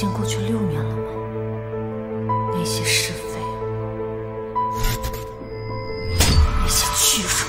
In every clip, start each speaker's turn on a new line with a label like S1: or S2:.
S1: 间过去6年了吗？那些是非，那些屈辱。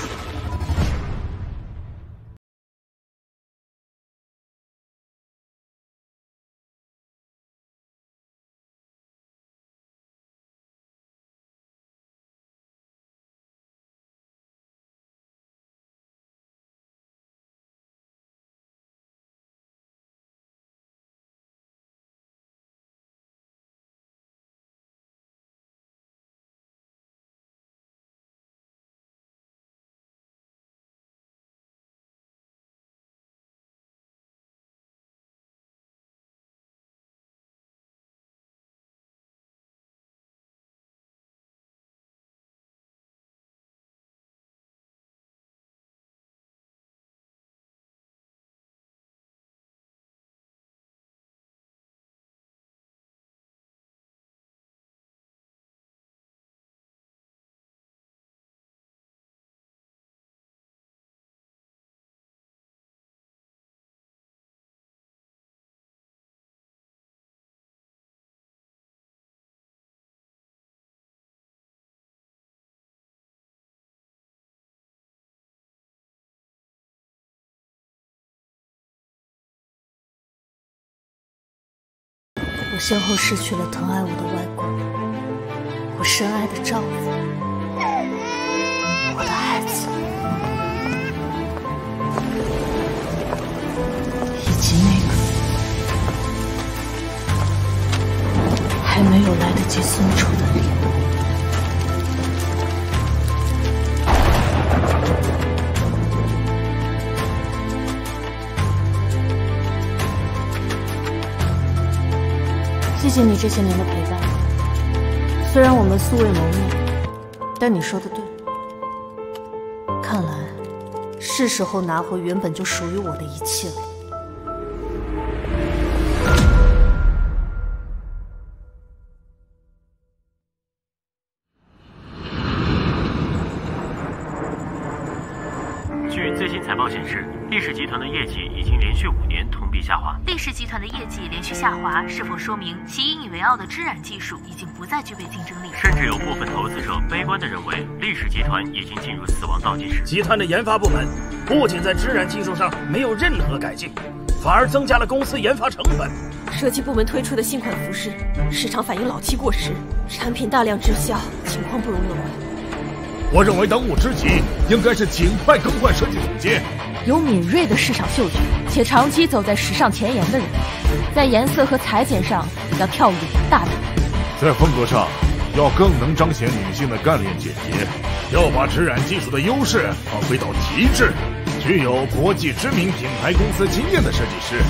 S1: 我先后失去了疼爱我的外公，我深爱的丈夫，我的孩子，以及那个还没有来得及送出的礼物。 谢谢你这些年的陪伴，虽然我们素未谋面，但你说的对，看来是时候拿回原本就属于我的一切了。
S2: 据最新财报显示，力士集团的业绩已经连续5年同比下滑。
S3: 力士集团的业绩连续下滑，是否说明其引以为傲的织染技术已经不再具备竞争力？
S2: 甚至有部分投资者悲观地认为，力士集团已经进入死亡倒计时。
S4: 集团的研发部门不仅在织染技术上没有任何改进，反而增加了公司研发成本。
S5: 设计部门推出的新款服饰，市场反应老气过时，产品大量滞销，情况不容乐观。
S6: 我认为当务之急应该是尽快更换设计总监。
S7: 有敏锐的市场嗅觉，且长期走在时尚前沿的人，在颜色和裁剪上要跳跃大胆，
S6: 在风格上要更能彰显女性的干练简洁，要把织染技术的优势发挥到极致。具有国际知名品牌公司经验的设计师。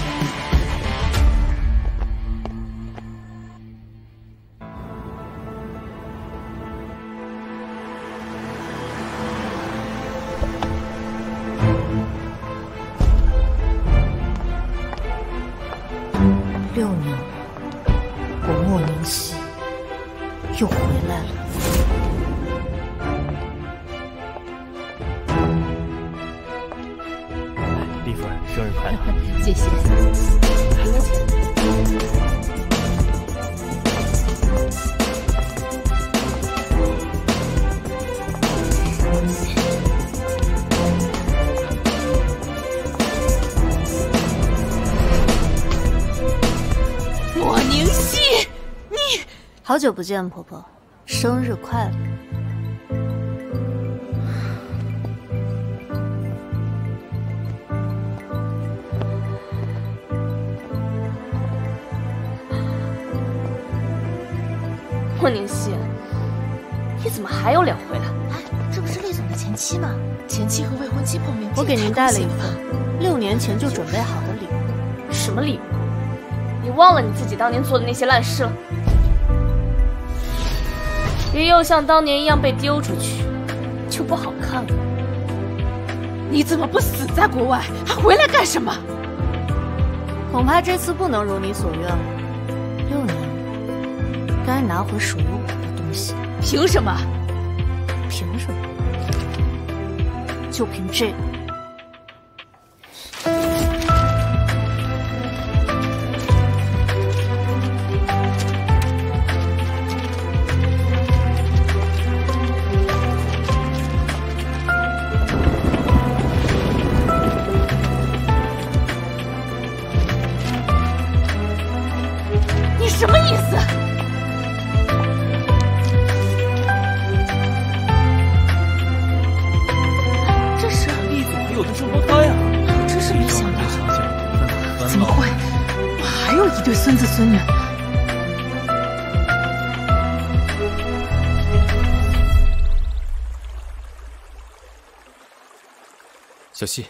S1: 6年了，我莫宁熙又回来了。
S2: 李夫人，生日快乐！
S7: 谢谢。
S5: 莫宁熙，你
S1: 好久不见，婆婆，生日快乐！
S5: 莫宁熙，你怎么还有脸回来？
S3: 哎，这不是厉总的前妻吗？前妻和未婚妻碰面，
S1: 我给您带了一份6年前就准备好的礼物。
S5: 什么礼物？你忘了你自己当年做的那些烂事了？也又像当年一样被丢出去，就不好看了。你怎么不死在国外，还回来干什么？
S1: 恐怕这次不能如你所愿了。6年了，该拿回属于我的东西。
S5: 凭什么？
S1: 凭什么？就凭这个。
S5: 孙女。
S8: 小希，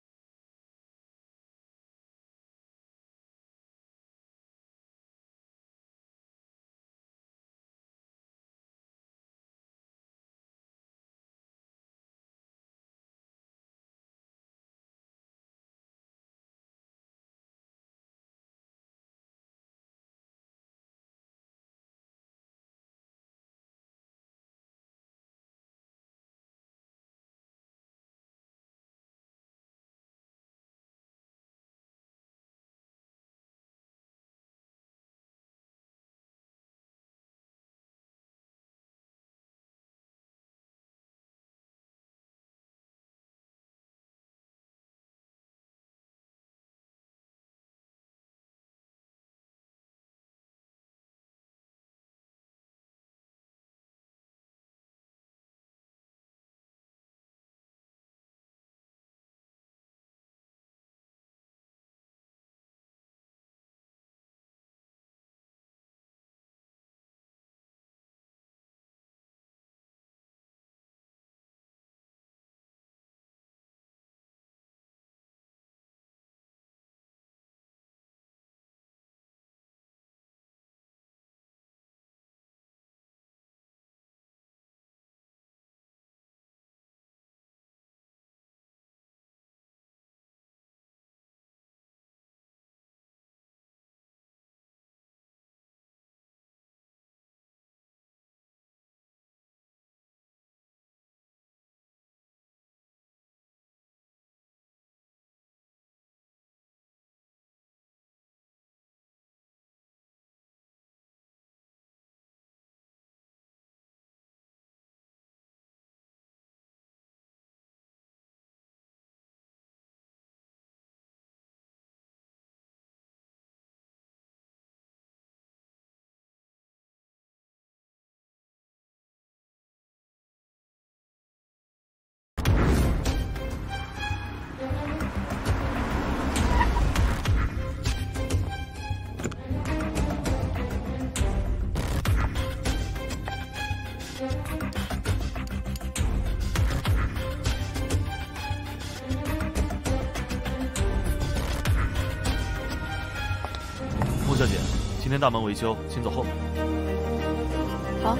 S9: 穆小姐，今天大门维修，请走后门。
S5: 好。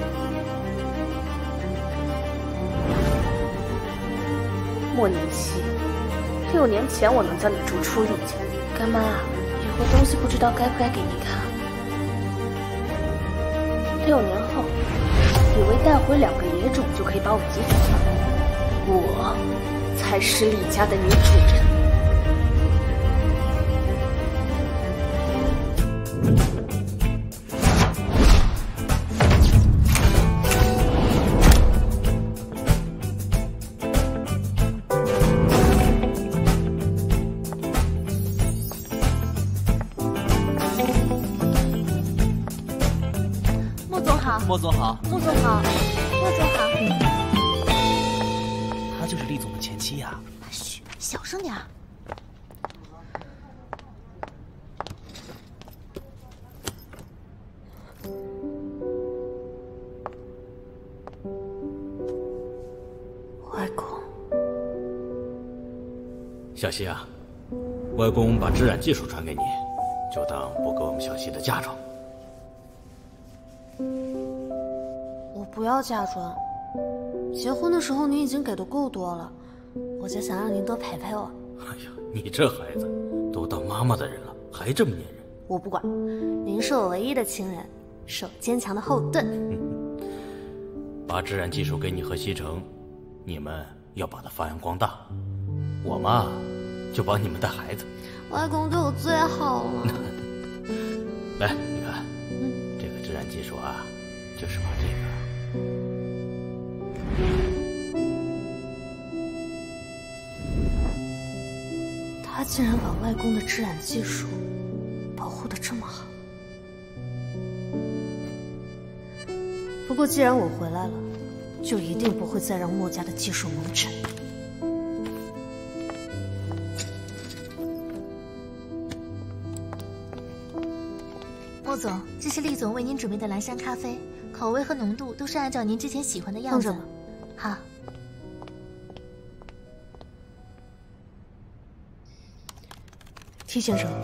S7: 莫宁熙，6年前我能叫你逐出厉家，干妈，有个东西不知道该不该给你看。6年后，以为带回2个野种就可以把我击退了，我才是厉家的女主人。
S8: 莫总好，
S7: 穆总好，穆总好。
S8: 她就是厉总的前妻呀。
S7: 嘘，小声点儿。
S1: 外公，
S4: 小希啊，外公把织染技术传给你，就当补给我们小希的嫁妆。
S1: 我不要嫁妆，结婚的时候您已经给的够多了，我就想让您多陪陪我。
S4: 哎呀，你这孩子都当妈妈的人了，还这么粘人。
S1: 我不管，您是我唯一的亲人，是我坚强的后盾。
S4: 把织染技术给你和西城，你们要把它发扬光大。我嘛，就帮你们带孩子。
S1: 外公对我最好了。
S4: 来，你看，这个织染技术啊，就是把这个。
S1: 他竟然把外公的织染技术保护得这么好。不过既然我回来了，就一定不会再让墨家的技术蒙尘。
S3: 莫总，这是厉总为您准备的蓝山咖啡，口味和浓度都是按照您之前喜欢的样子。
S1: 放着吧。
S3: 好。
S1: T 先生，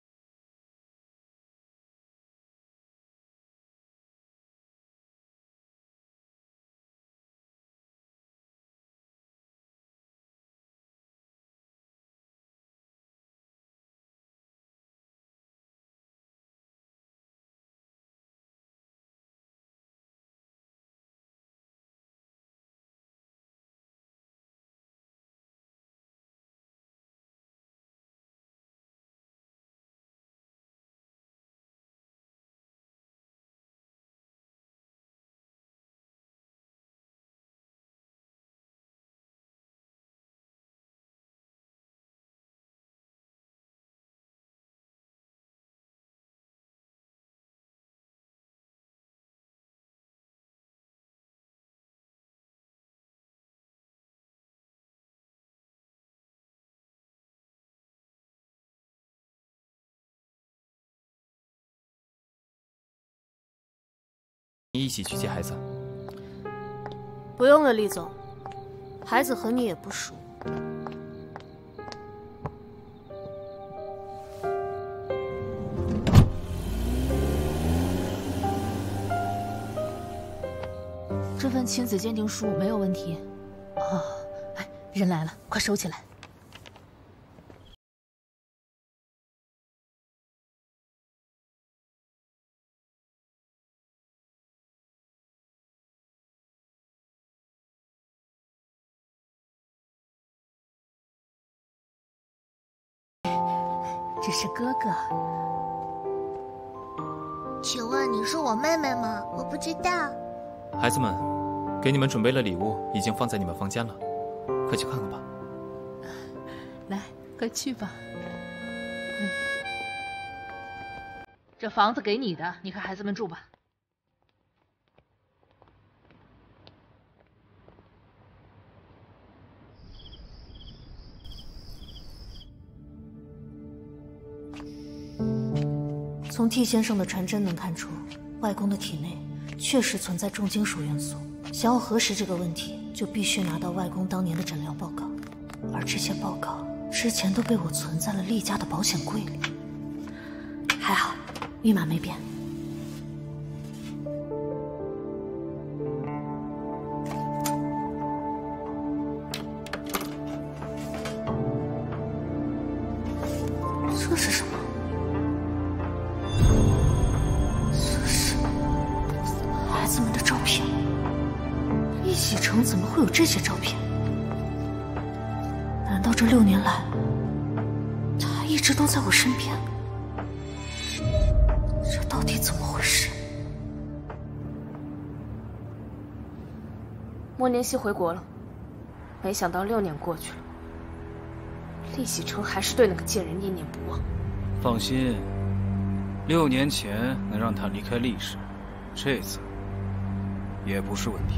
S8: 你一起去接孩子。
S1: 不用了，厉总，孩子和你也不熟。
S5: 这份亲子鉴定书没有问题。哦，哎，人来了，快收起来。这是哥哥。
S3: 请问你是我妹妹吗？我不知道。
S8: 孩子们，给你们准备了礼物，已经放在你们房间了，快去看看吧。
S5: 来，快去吧。这房子给你的，你和孩子们住吧。
S1: 从 T 先生的传真能看出，外公的体内确实存在重金属元素。想要核实这个问题，就必须拿到外公当年的诊疗报告，而这些报告之前都被我存在了厉家的保险柜里。还好，密码没变。这是什么？这是孩子们的照片。易喜成怎么会有这些照片？难道这6年来，他一直都在我身边？这到底怎么回事？
S5: 莫宁熙回国了，没想到6年过去了，厉喜成还是对那个贱人念念不忘。
S10: 放心，6年前能让他离开厉氏，这次也不是问题。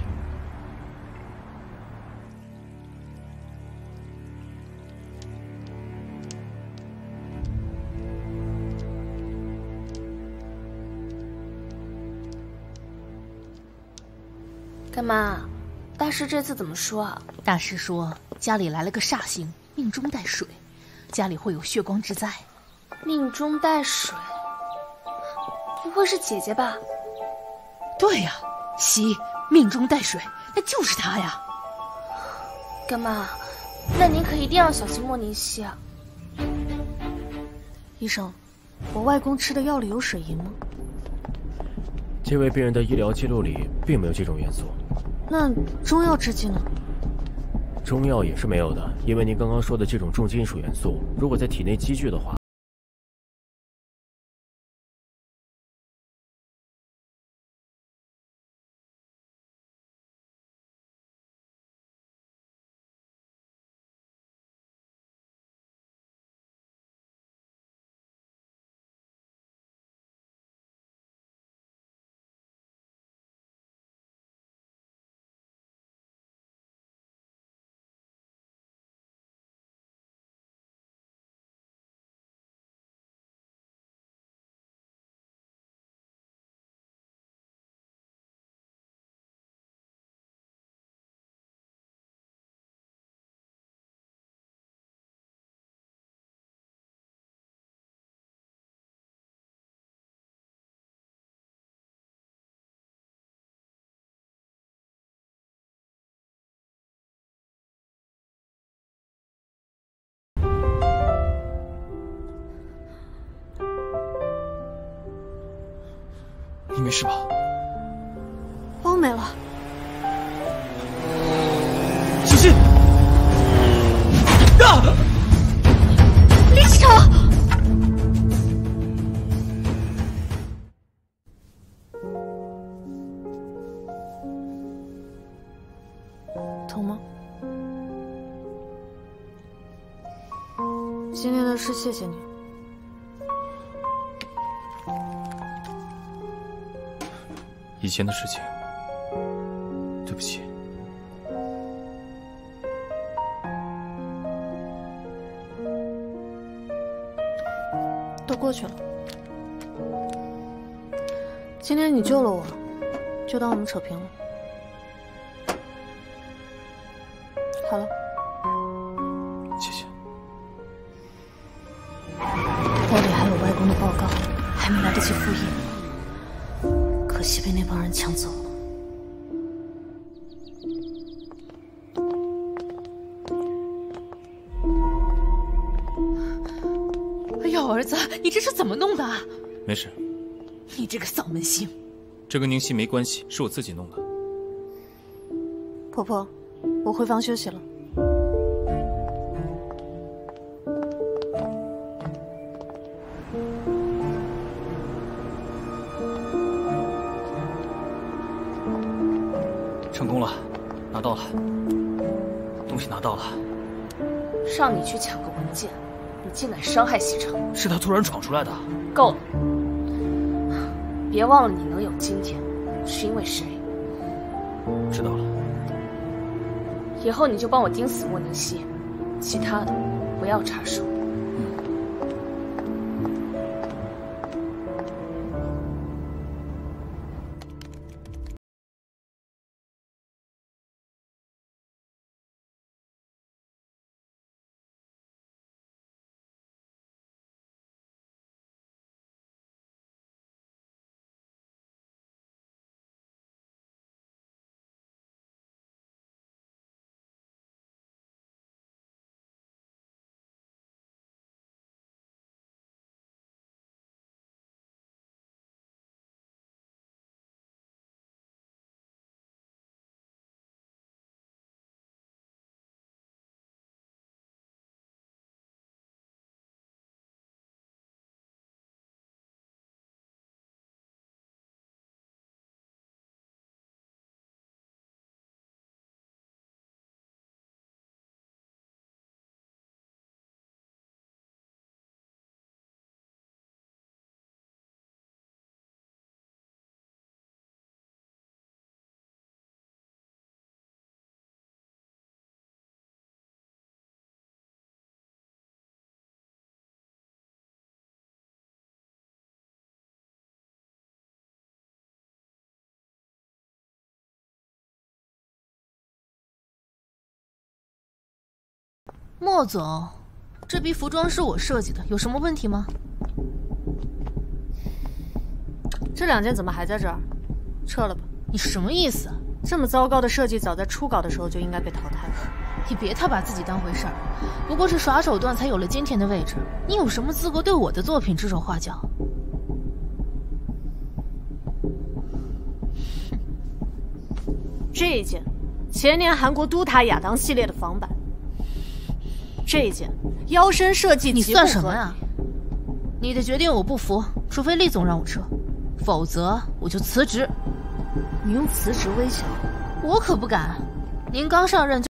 S5: 干妈，大师这次怎么说啊？大师说家里来了个煞星，命中带水，家里会有血光之灾。命中带水，不会是姐姐吧？对呀，熙命中带水，那就是她呀。干妈，那您可一定要小心莫宁熙啊。
S1: 医生，我外公吃的药里有水银吗？
S11: 这位病人的医疗记录里并没有这种元素。
S1: 那中药制剂呢？
S11: 中药也是没有的，因为您刚刚说的这种重金属元素，如果在体内积聚的话，
S10: 没事吧？
S1: 包没了。
S10: 小心！啊！
S1: 李启成！疼吗？今天的事谢谢你。
S8: 以前的事情，对不起。
S1: 都过去了。今天你救了我，就当我们扯平了。好了，
S8: 谢谢。
S1: 包里还有外公的报告，还没来得及复印，可惜被那帮人抢走了。
S5: 哎呦，儿子，你这是怎么弄的啊？
S8: 没事。
S5: 你这个丧门星！
S8: 这跟宁熙没关系，是我自己弄的。
S1: 婆婆，我回房休息了。
S10: 成功了，拿到了，东西拿到了。
S7: 让你去抢个文件，你竟敢伤害西城！
S10: 是他突然闯出来的。
S7: 够了！别忘了，你能有今天，是因为谁？
S10: 知道了。
S7: 以后你就帮我盯死莫宁熙，其他的不要插手。
S5: 莫总，这批服装是我设计的，有什么问题吗？
S1: 这2件怎么还在这儿？撤了吧。
S5: 你什么意思？
S1: 这么糟糕的设计，早在初稿的时候就应该被淘汰了。
S5: 你别太把自己当回事儿，不过是耍手段才有了今天的位置。你有什么资格对我的作品指手画脚？
S1: 这一件，前年韩国都塔亚当系列的仿版。这一件腰身设计，
S5: 你算什么呀？你的决定我不服，除非厉总让我撤，否则我就辞职。
S1: 你用辞职威胁我？
S5: 我可不敢。您刚上任就……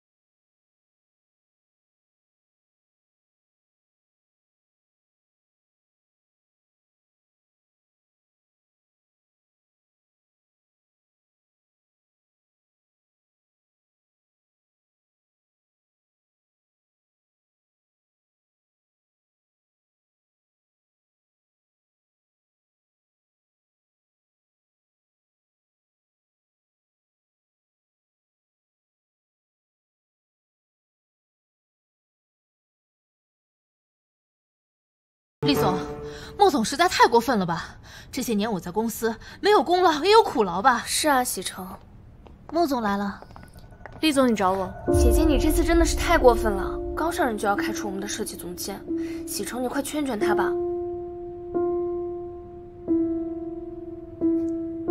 S5: 厉总，莫总实在太过分了吧？这些年我在公司没有功劳也有苦劳吧？
S7: 是啊，喜成。
S5: 莫总来了。
S1: 厉总，你找我？
S7: 姐姐，你这次真的是太过分了，刚上任就要开除我们的设计总监。喜成，你快劝劝他吧。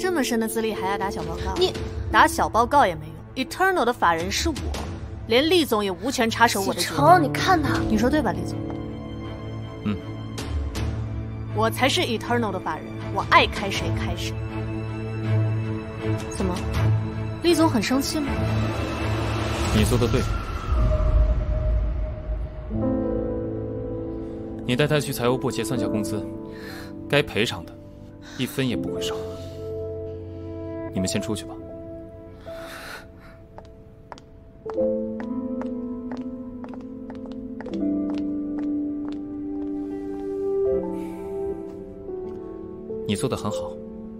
S1: 这么深的资历还要打小报告？
S5: 你
S1: 打小报告也没用。Eternal 的法人是我，连厉总也无权插手我的决定。
S7: 启程，你看他，
S1: 你说对吧，厉总？
S8: 嗯。
S1: 我才是 Eternal 的法人，我爱开谁开谁。怎么，厉总很生气吗？
S8: 你做的对。你带他去财务部结算下工资，该赔偿的，1分也不会少。你们先出去吧。你做得很好。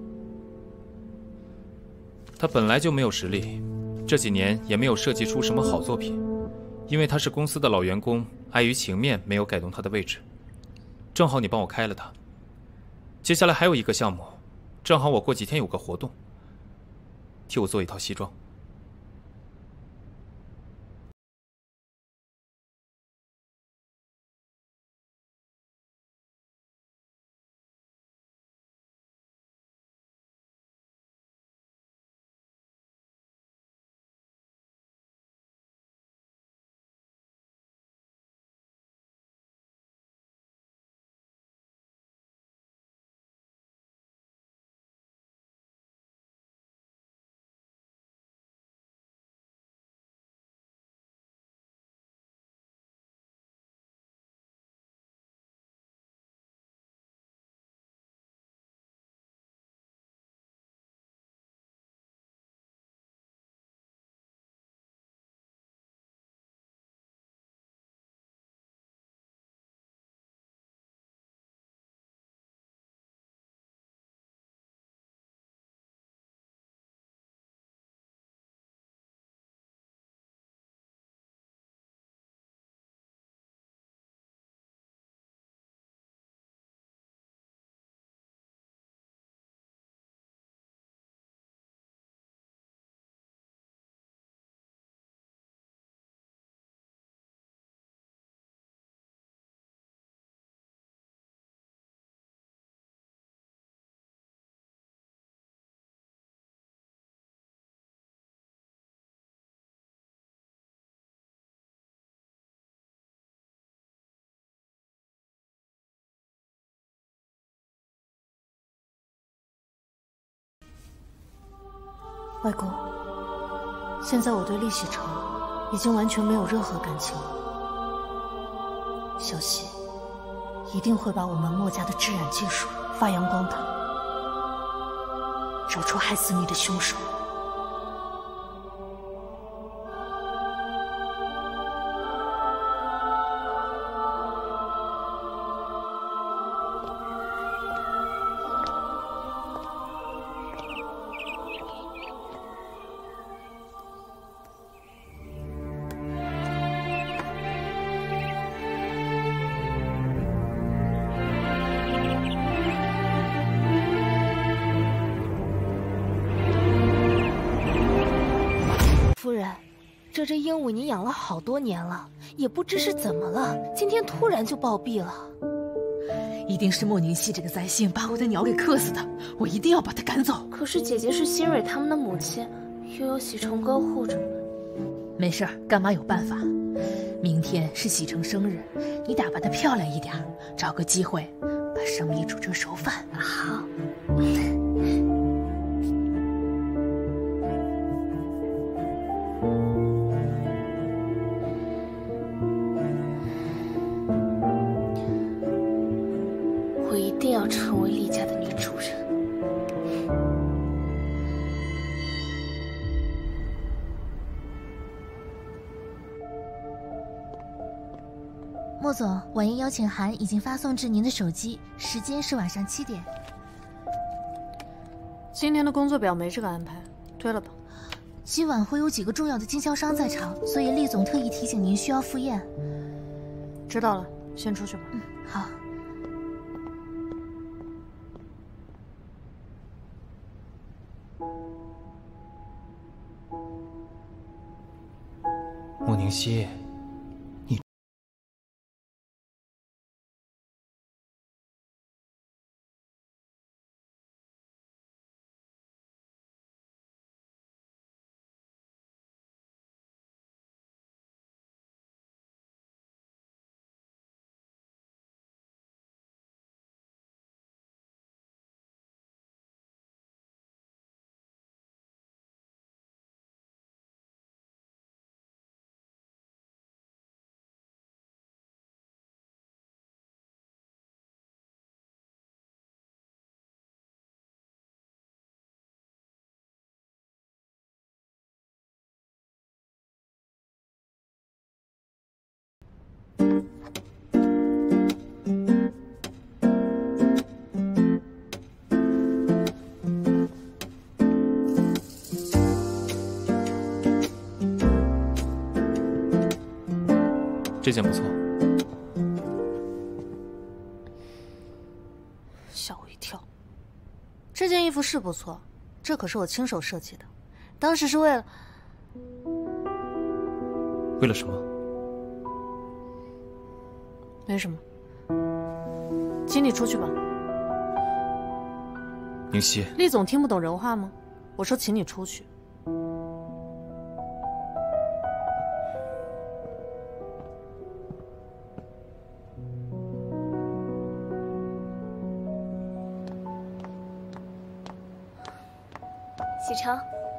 S8: 他本来就没有实力，这几年也没有设计出什么好作品，因为他是公司的老员工，碍于情面没有改动他的位置。正好你帮我开了他。接下来还有一个项目，正好我过几天有个活动，替我做一套西装。
S1: 外公，现在我对厉喜成已经完全没有任何感情了。小希一定会把我们墨家的制染技术发扬光大，找出害死你的凶手。
S5: 夫人，这只鹦鹉你养了好多年了，也不知是怎么了，今天突然就暴毙了。
S12: 一定是莫宁熙这个灾星把我的鸟给克死的，我一定要把他赶走。
S7: 可是姐姐是新蕊他们的母亲，又有喜成哥护着。
S12: 没事儿，干妈有办法。明天是喜成生日，你打扮得漂亮一点，找个机会把生米煮成熟饭。
S7: 好。我一定要成为厉家的女主人。
S3: 莫总，晚宴邀请函已经发送至您的手机，时间是晚上7点。
S1: 今天的工作表没这个安排，推了吧。
S3: 今晚会有几个重要的经销商在场，所以厉总特意提醒您需要赴宴。
S1: 知道了，先出去吧。
S3: 好。
S8: 莫宁熙。 这件不错。
S1: 吓我一跳。这件衣服是不错，这可是我亲手设计的，当时是为了……
S8: 为了什么？
S1: 没什么，请你出去吧。
S8: 宁熙，
S1: 厉总听不懂人话吗？我说请你出去。
S7: 启程。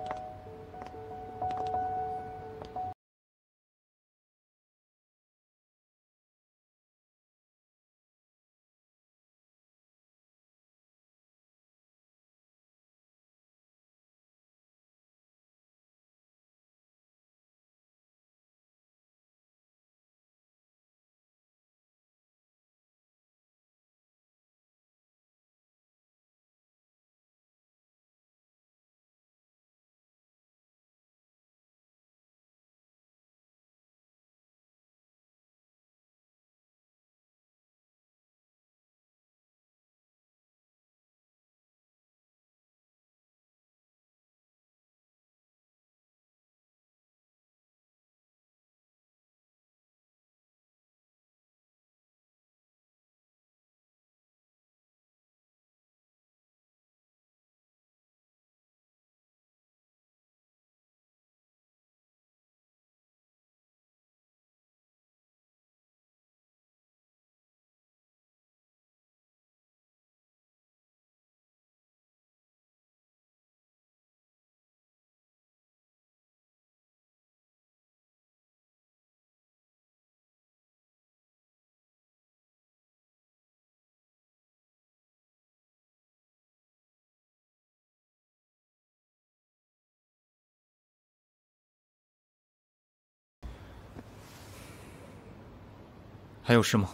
S8: 还有事吗？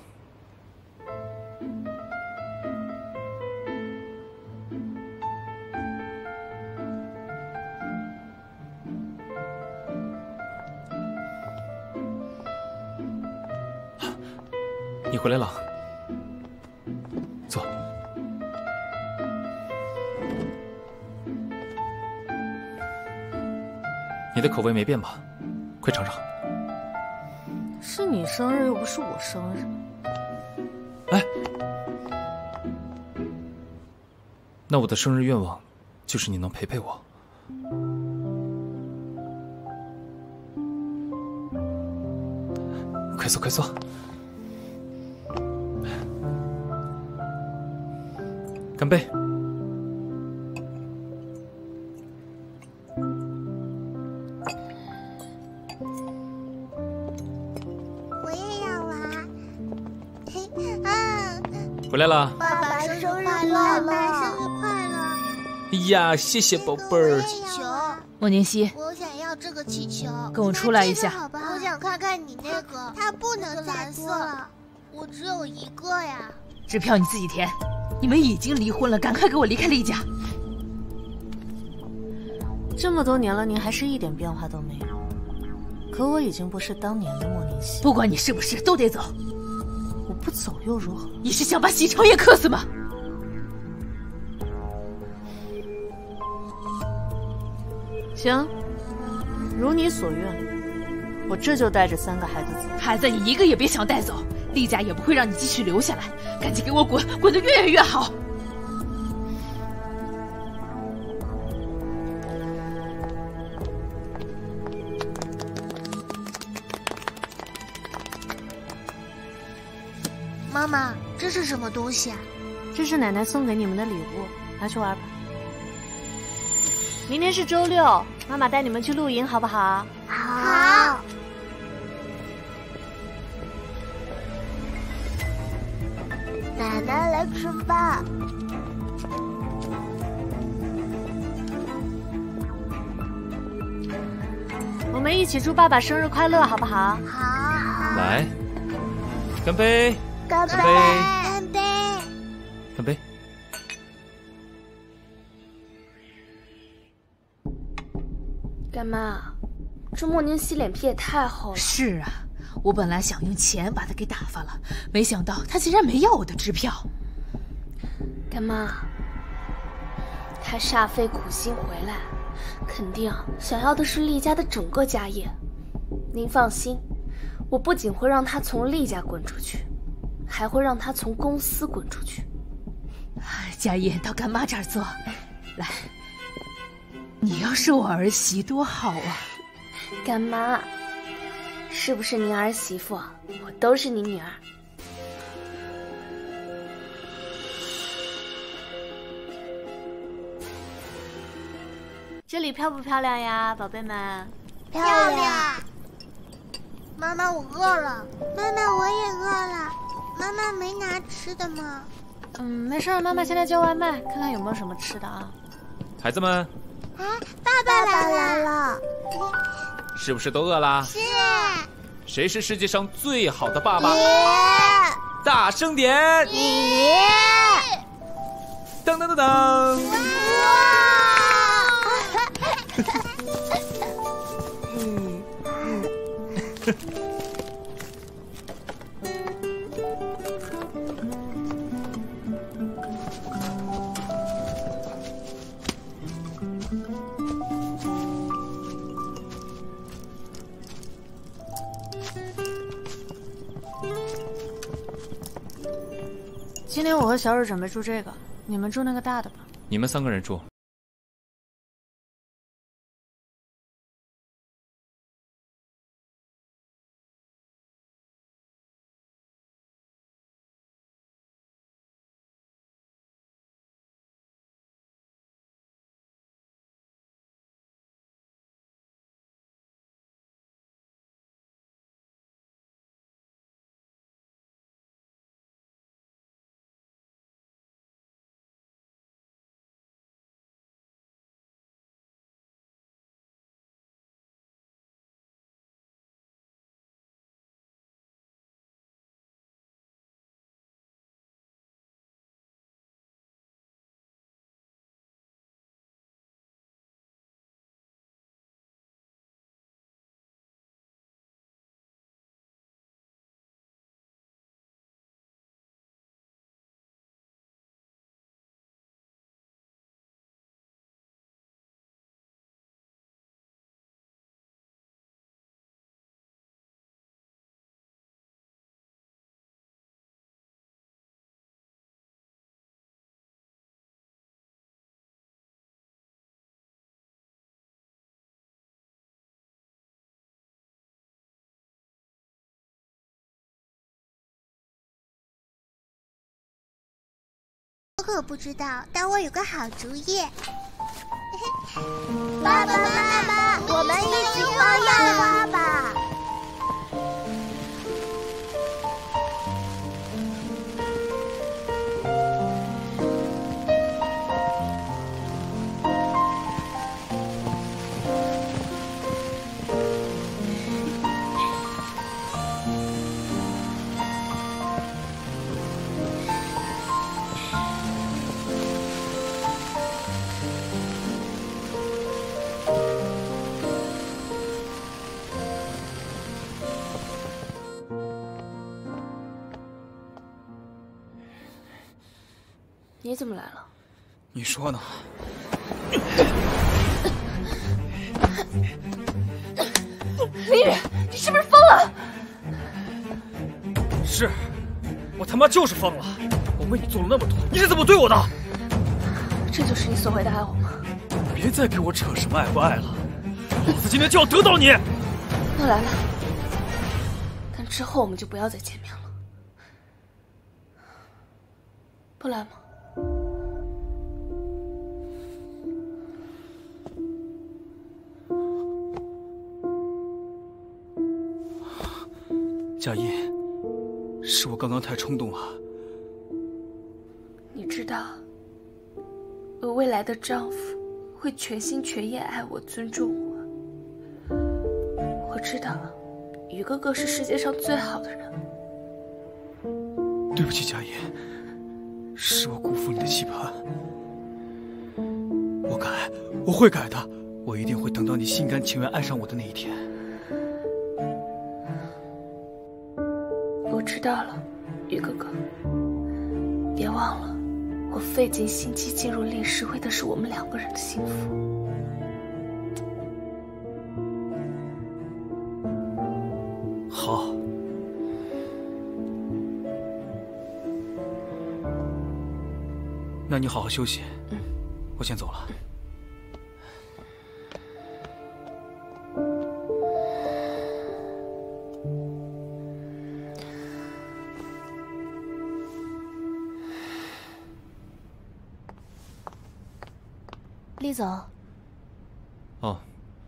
S8: 你回来了，坐。你的口味没变吧？快尝尝。
S1: 是你生日又不是我生日。
S8: 哎，那我的生日愿望就是你能陪陪我。快坐，快坐。干杯！回来了，
S13: 爸爸生日快乐！妈妈生日快乐！
S8: 哎呀，谢谢宝贝儿。
S13: 气球，
S12: 莫宁熙，
S13: 我想要这个气球，
S12: 跟我出来一下。
S13: 好吧，我想看看你那个，它不能再多了，我只有一个呀。
S12: 支票你自己填。你们已经离婚了，赶快给我离开厉家。
S1: 这么多年了，您还是一点变化都没有。可我已经不是当年的莫宁熙。
S12: 不管你是不是，都得走。
S1: 我不走又如何？
S12: 你是想把喜成也克死吗？
S1: 行，如你所愿，我这就带着3个孩子走。
S12: 孩子，你一个也别想带走，厉家也不会让你继续留下来。赶紧给我滚，滚得越远越好。
S13: 妈妈，这是什么东西啊？
S1: 这是奶奶送给你们的礼物，拿去玩吧。明天是周6，妈妈带你们去露营，好不好？
S13: 好。奶奶来吃饭。
S1: 我们一起祝爸爸生日快乐，好不好？
S13: 好。
S8: 来，干杯！
S13: 干杯！
S8: 干杯！干杯！
S7: 干妈，这莫宁熙脸皮也太厚了。
S12: 是啊， 我本来想用钱把他给打发了，没想到他竟然没要我的支票。
S7: 干妈，他煞费苦心回来，肯定想要的是厉家的整个家业。您放心，我不仅会让他从厉家滚出去，还会让他从公司滚出去。
S12: 家燕到干妈这儿坐，来，你要是我儿媳多好啊！
S7: 干妈，是不是您儿媳妇，我都是您女儿。
S1: 这里漂不漂亮呀，宝贝们？
S13: 漂亮。妈妈，我饿了。妈妈，我也饿了。妈妈没拿吃的吗？
S1: 没事，妈妈现在叫外卖，看看有没有什么吃的啊。
S8: 孩子们，
S13: 啊，爸爸来了。
S8: 是不是都饿啦？
S13: 是。
S8: 谁是世界上最好的爸爸？
S13: 你。
S8: 大声点！
S13: 你。
S8: 噔噔噔噔！
S1: 今天我和小蕊准备住这个，你们住那个大的吧。
S8: 你们3个人住。
S13: 我可不知道，但我有个好主意。爸爸妈妈，我们一起放药爸爸。
S7: 你怎么来了？
S10: 你说呢？
S7: 林雨，你是不是疯了？
S10: 是，我他妈就是疯了！我为你做了那么多，你是怎么对我的？
S7: 这就是你所谓的爱我吗？
S10: 别再给我扯什么爱不爱了，老子今天就要得到你！
S7: 我来了，但之后我们就不要再见面了，不来吗？
S10: 佳音，是我刚刚太冲动了。
S7: 你知道，我未来的丈夫会全心全意爱我、尊重我。我知道，于哥哥是世界上最好的人。
S10: 对不起，佳音，是我辜负你的期盼。我改，我会改的，我一定会等到你心甘情愿爱上我的那一天。
S7: 知道了，于哥哥。别忘了，我费尽心机进入历史，为的是我们2个人的幸福。
S10: 好。那你好好休息。我先走了。
S3: 厉总。
S8: 哦。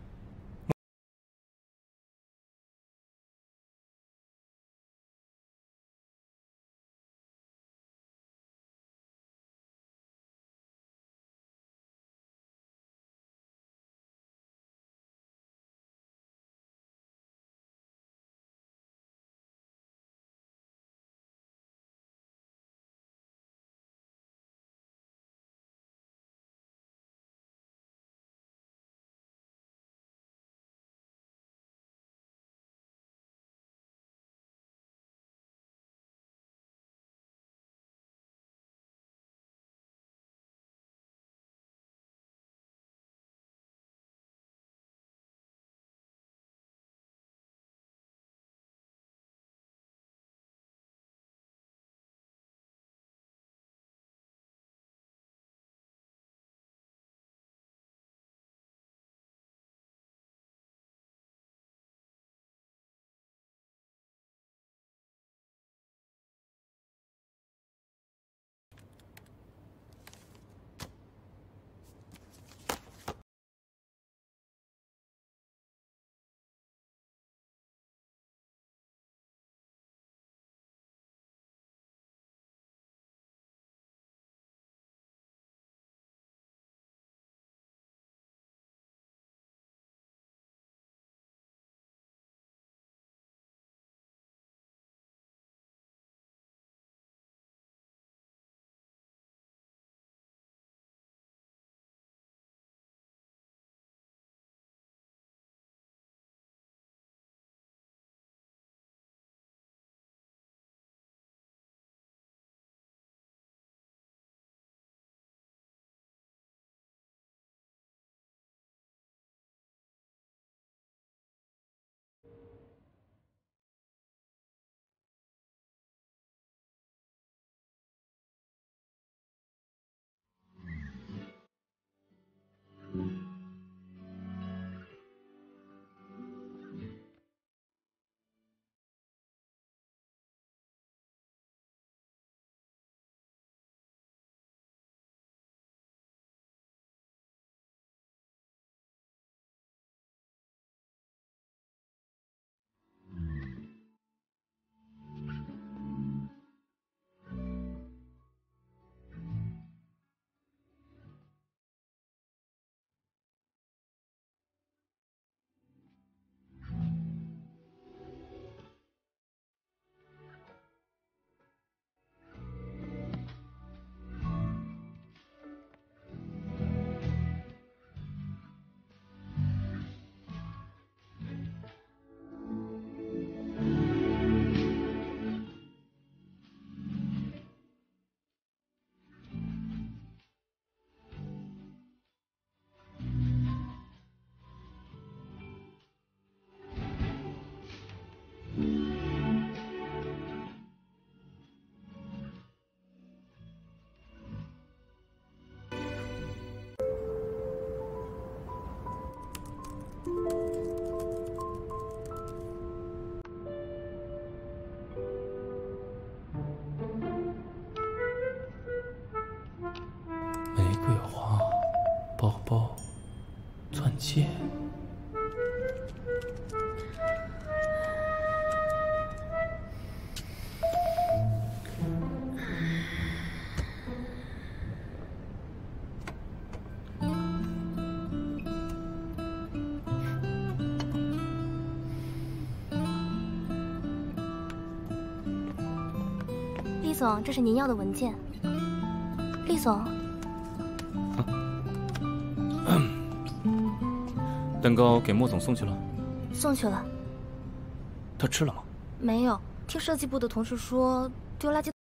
S14: 包包、钻戒。
S15: 厉总，这是您要的文件。厉总。
S8: 蛋糕给莫总送去了，
S15: 送去了。
S8: 他吃了吗？
S15: 没有， 听设计部的同事说，丢垃圾。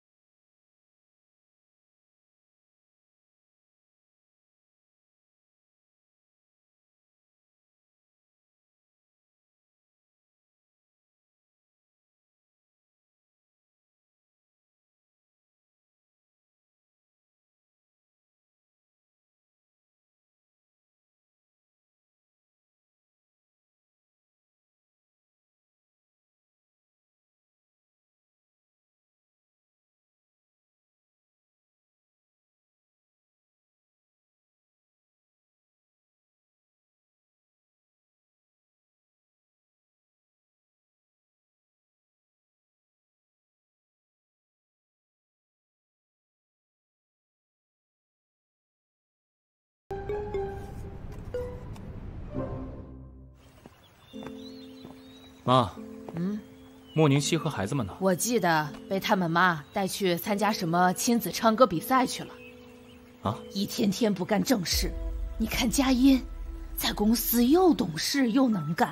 S8: 妈，莫宁熙和孩子们呢？
S12: 我记得被他们妈带去参加什么亲子唱歌比赛去了。
S8: 啊！
S12: 一天天不干正事。你看佳音，在公司又懂事又能干。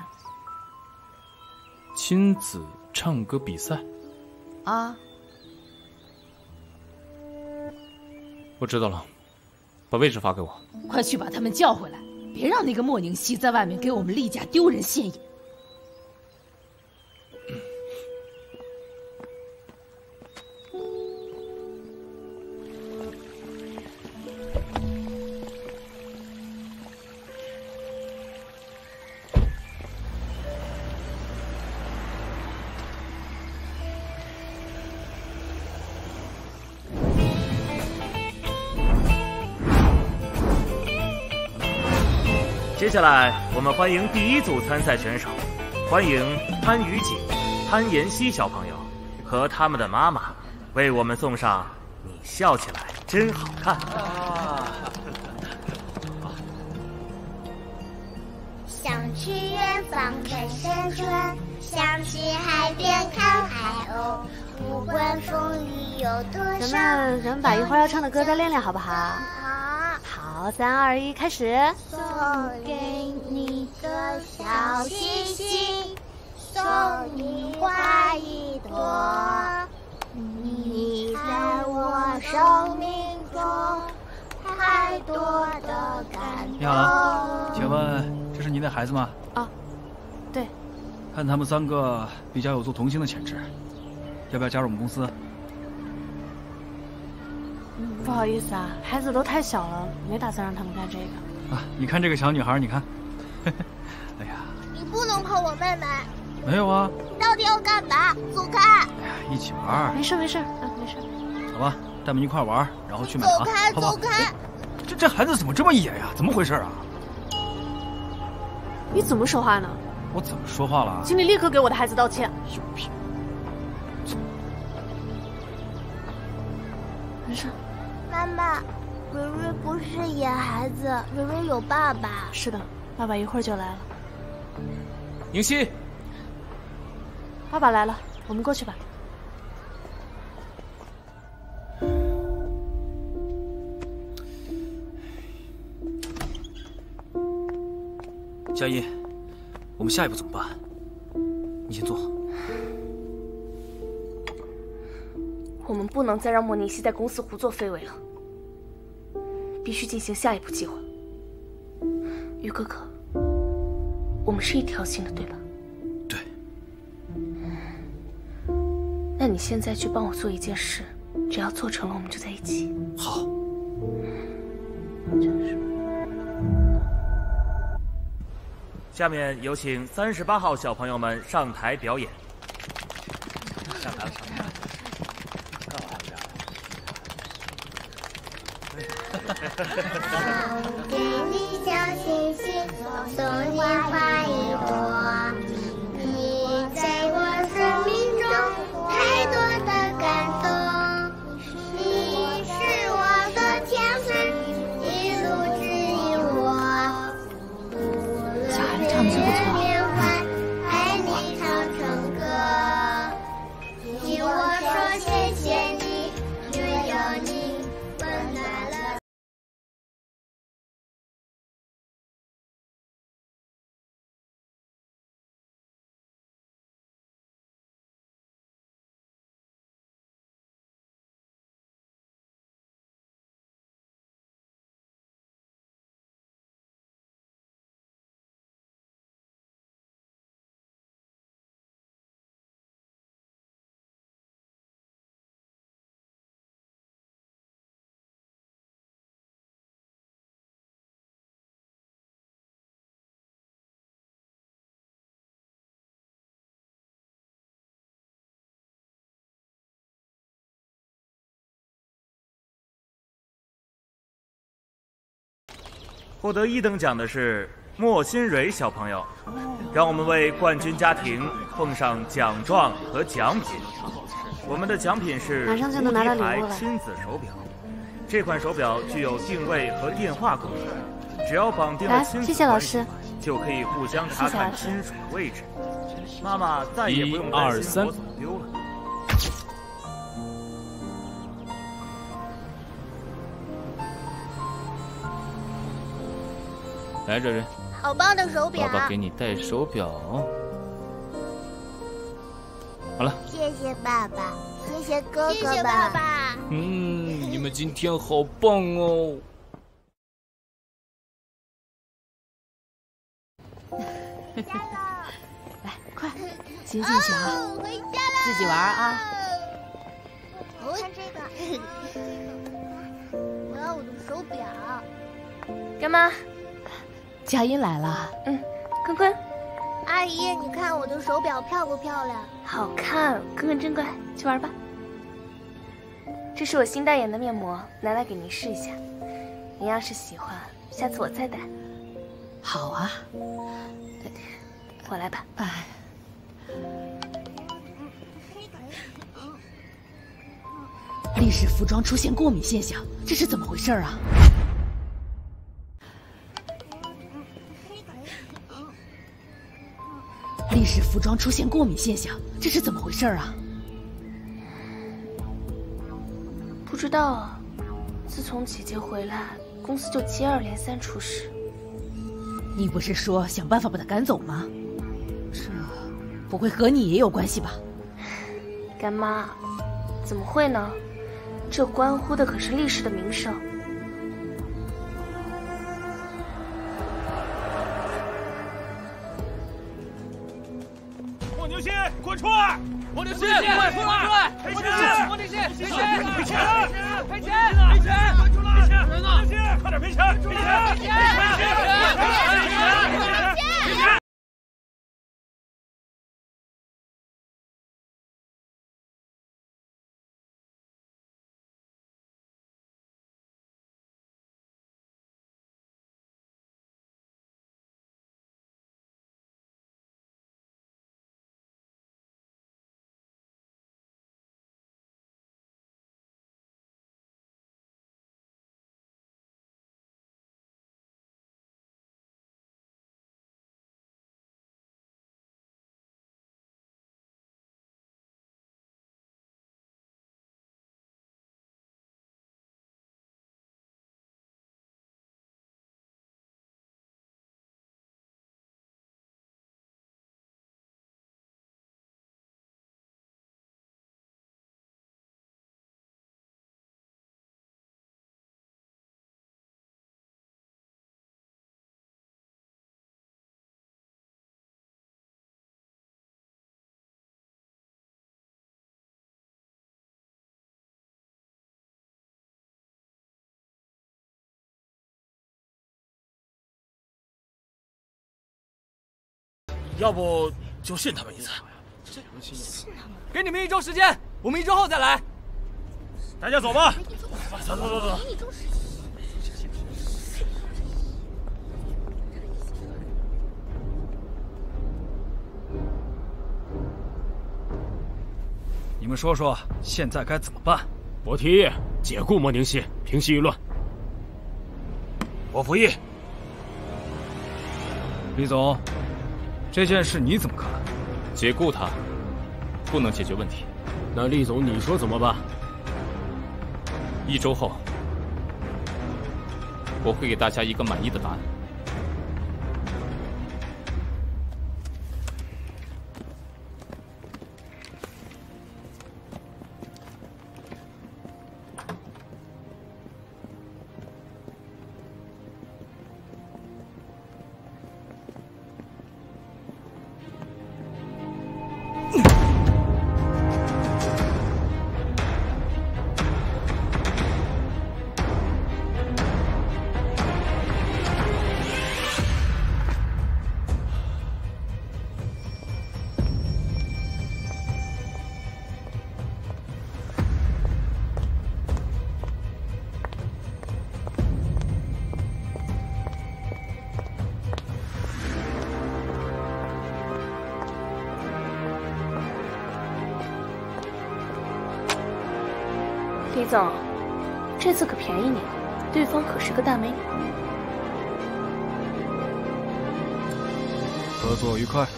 S8: 亲子唱歌比赛？
S12: 啊！
S8: 我知道了，把位置发给我。
S12: 快去把他们叫回来，别让那个莫宁熙在外面给我们厉家丢人现眼。
S16: 接下来，我们欢迎第一组参赛选手，欢迎潘雨锦、潘妍希小朋友和他们的妈妈，为我们送上《你笑起来真好看》。
S13: 想去远方看山川，想去海边看海鸥，不管风雨有多少。
S15: 咱们把一会儿要唱的歌再练练，好不好？好，3、2、1，开始。
S13: 送给你个小星星，送你花一朵。你在我生命中太多的感动。
S10: 你好，请问这是您的孩子吗？
S15: 啊，对。
S10: 看他们3个比较有做童星的潜质，要不要加入我们公司？
S15: 不好意思啊，孩子都太小了，没打算让他们干这个。
S10: 啊，你看这个小女孩，你看，哎呀，
S13: 你不能碰我妹妹。
S10: 没有啊。
S13: 你到底要干嘛？走开！
S10: 哎呀，一起玩。
S15: 没事没事啊，没事。
S10: 走吧，带我们一块玩，然后去买糖，
S13: 走开，
S10: 好不好？
S13: 走开！
S10: 这孩子怎么这么野呀？怎么回事啊？
S15: 你怎么说话呢？
S10: 我怎么说话了？
S15: 请你立刻给我的孩子道歉。
S10: 有病！
S15: 没事。
S13: 妈妈，蕊蕊不是野孩子，蕊蕊有爸爸。
S15: 是的，爸爸一会儿就来了。
S8: 宁熙，
S15: 爸爸来了，我们过去吧。
S10: 佳音，我们下一步怎么办？你先坐。
S7: 我们不能再让莫宁熙在公司胡作非为了，必须进行下一步计划。于哥哥，我们是一条心的，对吧？
S10: 对。
S7: 那你现在去帮我做一件事，只要做成了，我们就在一起。
S10: 好。
S16: 下面有请38号小朋友们上台表演。上台了，上台了。
S13: 送给你小星星，送你花一朵。你在我生命中太多的感动，你是我的天使，一路指引我。
S15: 小孩子唱的真不错。
S13: 爱你唱成歌，听我说谢谢你，因为有你温暖了。
S16: 获得1等奖的是莫新蕊小朋友，让我们为冠军家庭奉上奖状和奖品。我们的奖品是
S15: 马上就能拿到礼物了。
S16: 亲子手表，这款手表具有定位和电话功能，只要绑定了亲子
S15: 谢谢老师，
S16: 就可以互相查看亲属的位置。妈妈再也不用担心我走丢了。
S8: 来，蕊蕊，
S13: 好棒的手表！
S8: 爸爸给你戴手表。好了，
S13: 谢谢爸爸，谢谢哥哥，谢谢爸爸。
S14: 你们今天好棒哦！
S12: 来，快，先进去啊！
S13: 回家了，
S12: 自己玩啊！
S13: 看这个，我要我的手表。
S7: 干妈，
S12: 佳音来了。
S7: 坤坤，
S13: 阿姨，你看我的手表漂不漂亮？
S7: 好看，坤坤真乖，去玩吧。这是我新代言的面膜，拿来给您试一下。您要是喜欢，下次我再带。
S12: 好啊，
S7: 我来吧。
S12: 历史服装出现过敏现象，这是怎么回事啊？历史服装出现过敏现象，这是怎么回事啊？
S7: 不知道啊，自从姐姐回来，公司就接二连三出事。
S12: 你不是说想办法把他赶走吗？这不会和你也有关系吧？
S7: 干妈，怎么会呢？这关乎的可是历史的名声。
S17: 莫宁熙，滚出来！莫宁熙，滚出来！赔钱！莫宁熙，赔钱！赔钱！赔钱！赔钱！滚出来！赔钱！莫宁熙，快点赔钱！赔钱！赔钱！赔钱！赔钱！
S18: 要不就信他们一次。给你们1周时间，我们1周后再来。大家走吧。走。
S10: 你们说说，现在该怎么办？
S11: 我提议解雇莫宁熙，平息舆论。
S18: 我服役。
S10: 李总。这件事你怎么看？
S8: 解雇他不能解决问题。
S11: 那厉总，你说怎么办
S8: ？1周后，我会给大家一个满意的答案。
S7: 李总，这次可便宜你了，对方可是个大美女。
S10: 合作愉快。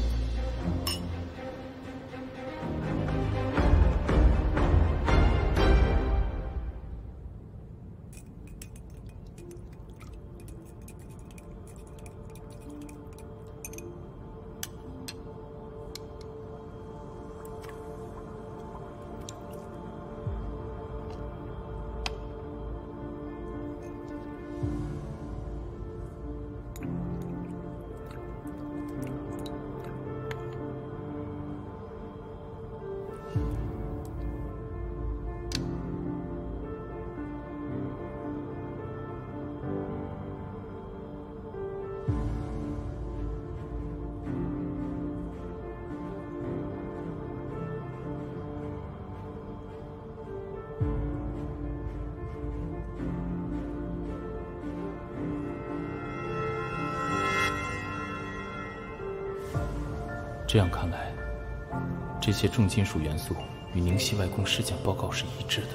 S8: 这样看来，这些重金属元素与宁熙外公尸检报告是一致的。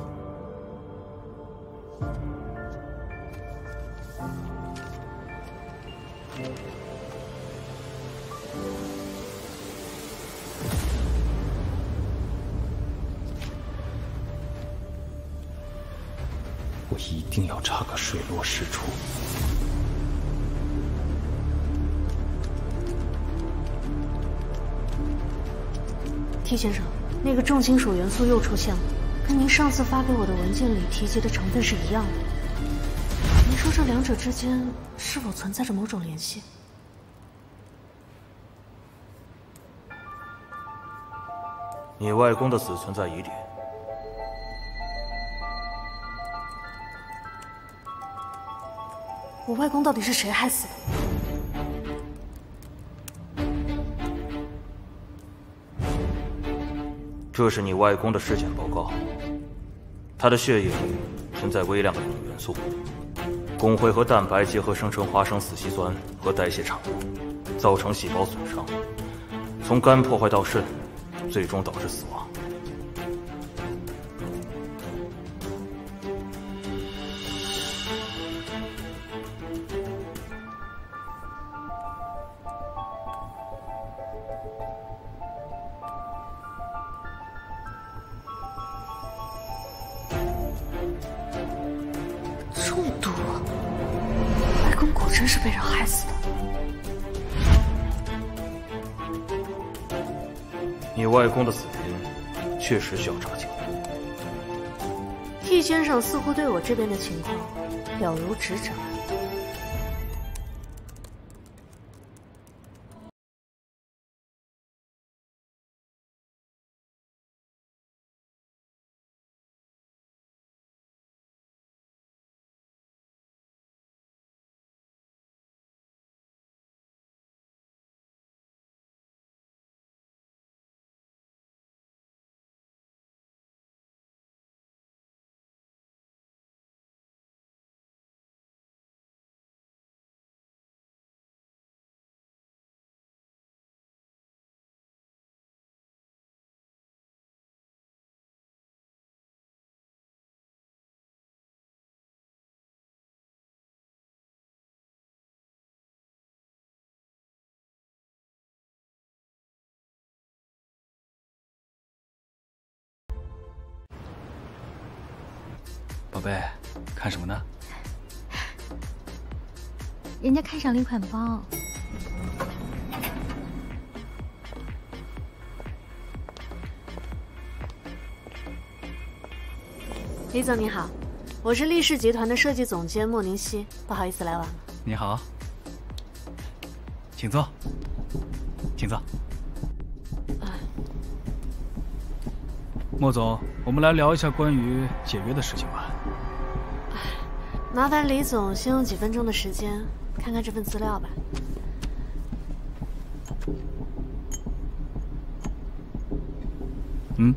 S8: 我一定要查个水落石出。
S1: T 先生，那个重金属元素又出现了，跟您上次发给我的文件里提及的成分是一样的。您说这两者之间是否存在着某种联系？
S16: 你外公的死存在疑点。
S1: 我外公到底是谁害死的？
S16: 这是你外公的尸检报告，他的血液里存在微量的汞元素，汞会和蛋白结合生成花生死烯酸和代谢产物，造成细胞损伤，从肝破坏到肾，最终导致死亡。
S1: 真是被人害死的。
S16: 你外公的死因确实需要查清。
S1: T 先生似乎对我这边的情况了如指掌。
S10: 宝贝，看什么呢？
S3: 人家看上了一款包。
S1: 李总你好，我是力士集团的设计总监莫宁熙，不好意思来晚了。
S10: 你好，请坐，请坐。莫总，我们来聊一下关于解约的事情吧。
S1: 麻烦李总先用几分钟的时间看看这份资料吧。
S10: 嗯。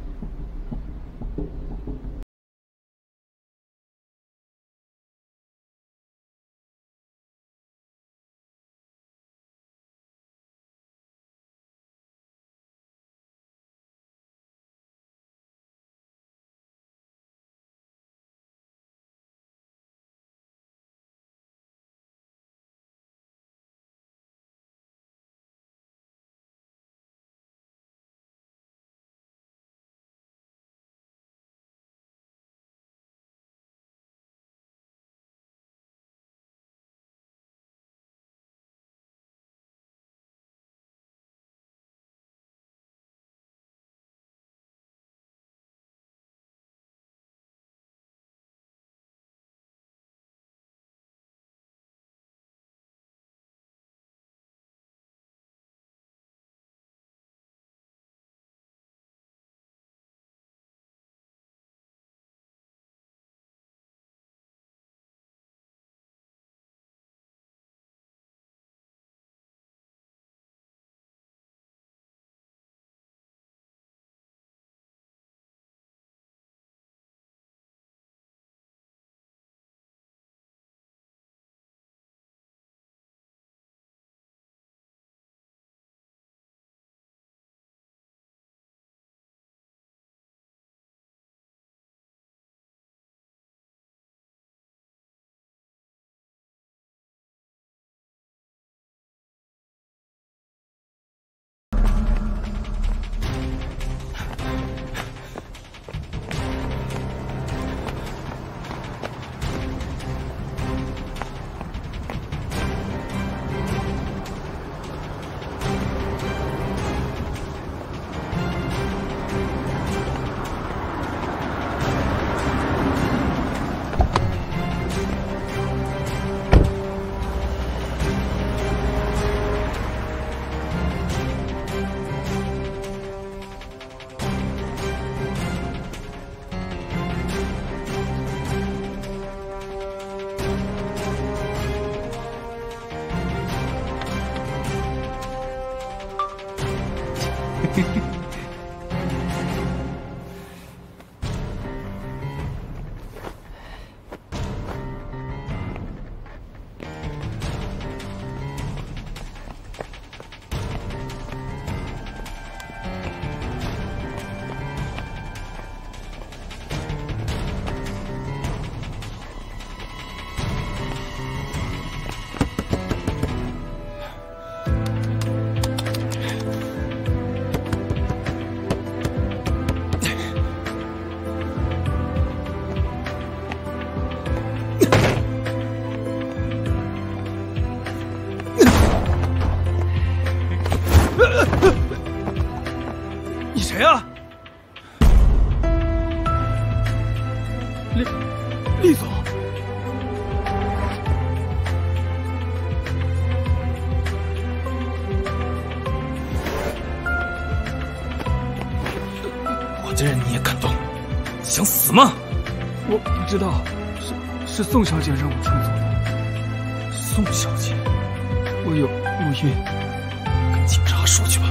S18: 你谁啊？厉总。我的人你也敢动？想死吗？
S19: 我不知道，是宋小姐让我冲走的。
S18: 宋小姐，
S19: 我有录音，
S18: 跟警察说去吧。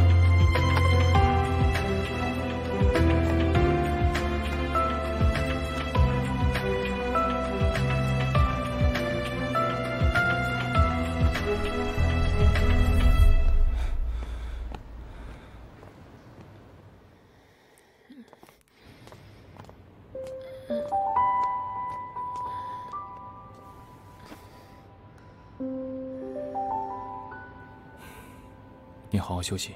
S8: 你好好休息。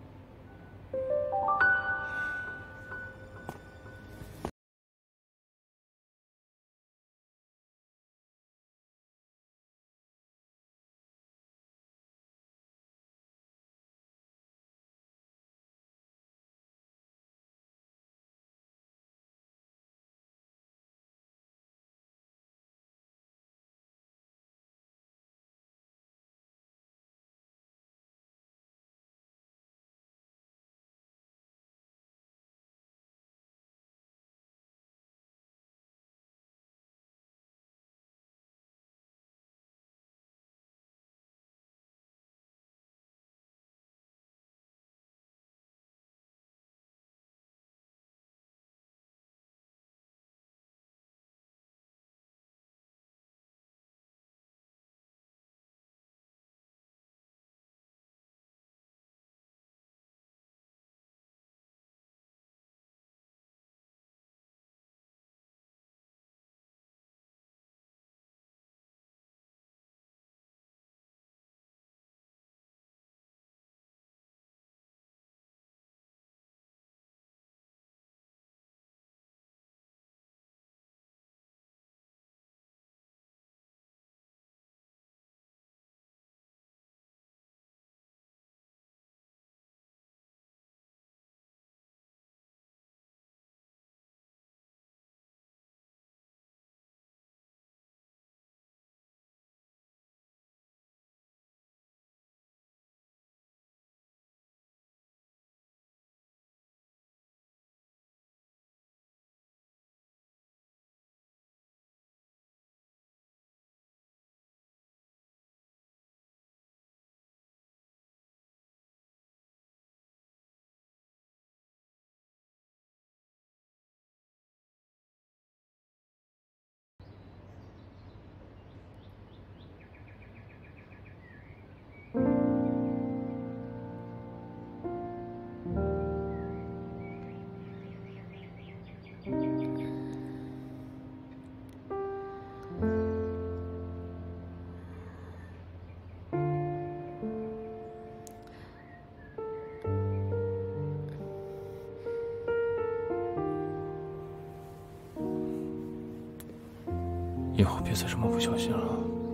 S8: 以后别再这么不小心了。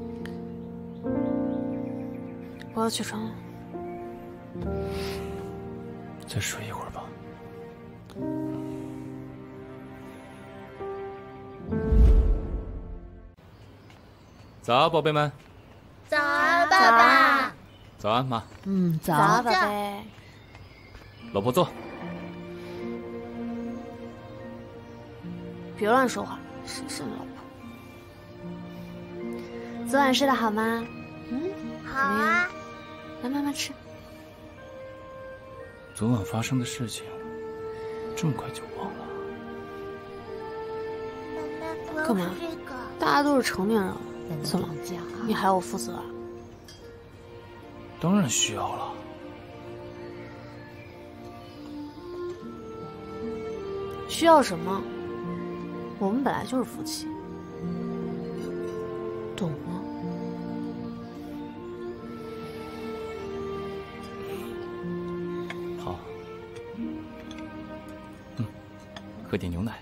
S7: 我要起床了。
S8: 再睡一会儿吧。早，宝贝们。
S13: 早安，爸爸。
S8: 早安，妈。
S7: 早，宝贝。
S8: 老婆坐。
S7: 别乱说话，谁是你老婆？昨晚睡得好吗？
S13: 好啊。
S7: 来，慢慢吃。
S10: 昨晚发生的事情，这么快就忘了？
S1: 干嘛？大家都是成年人了，怎么？你还要我负责啊？
S10: 当然需要了。
S1: 需要什么？我们本来就是夫妻，懂吗？
S8: 好。喝点牛奶。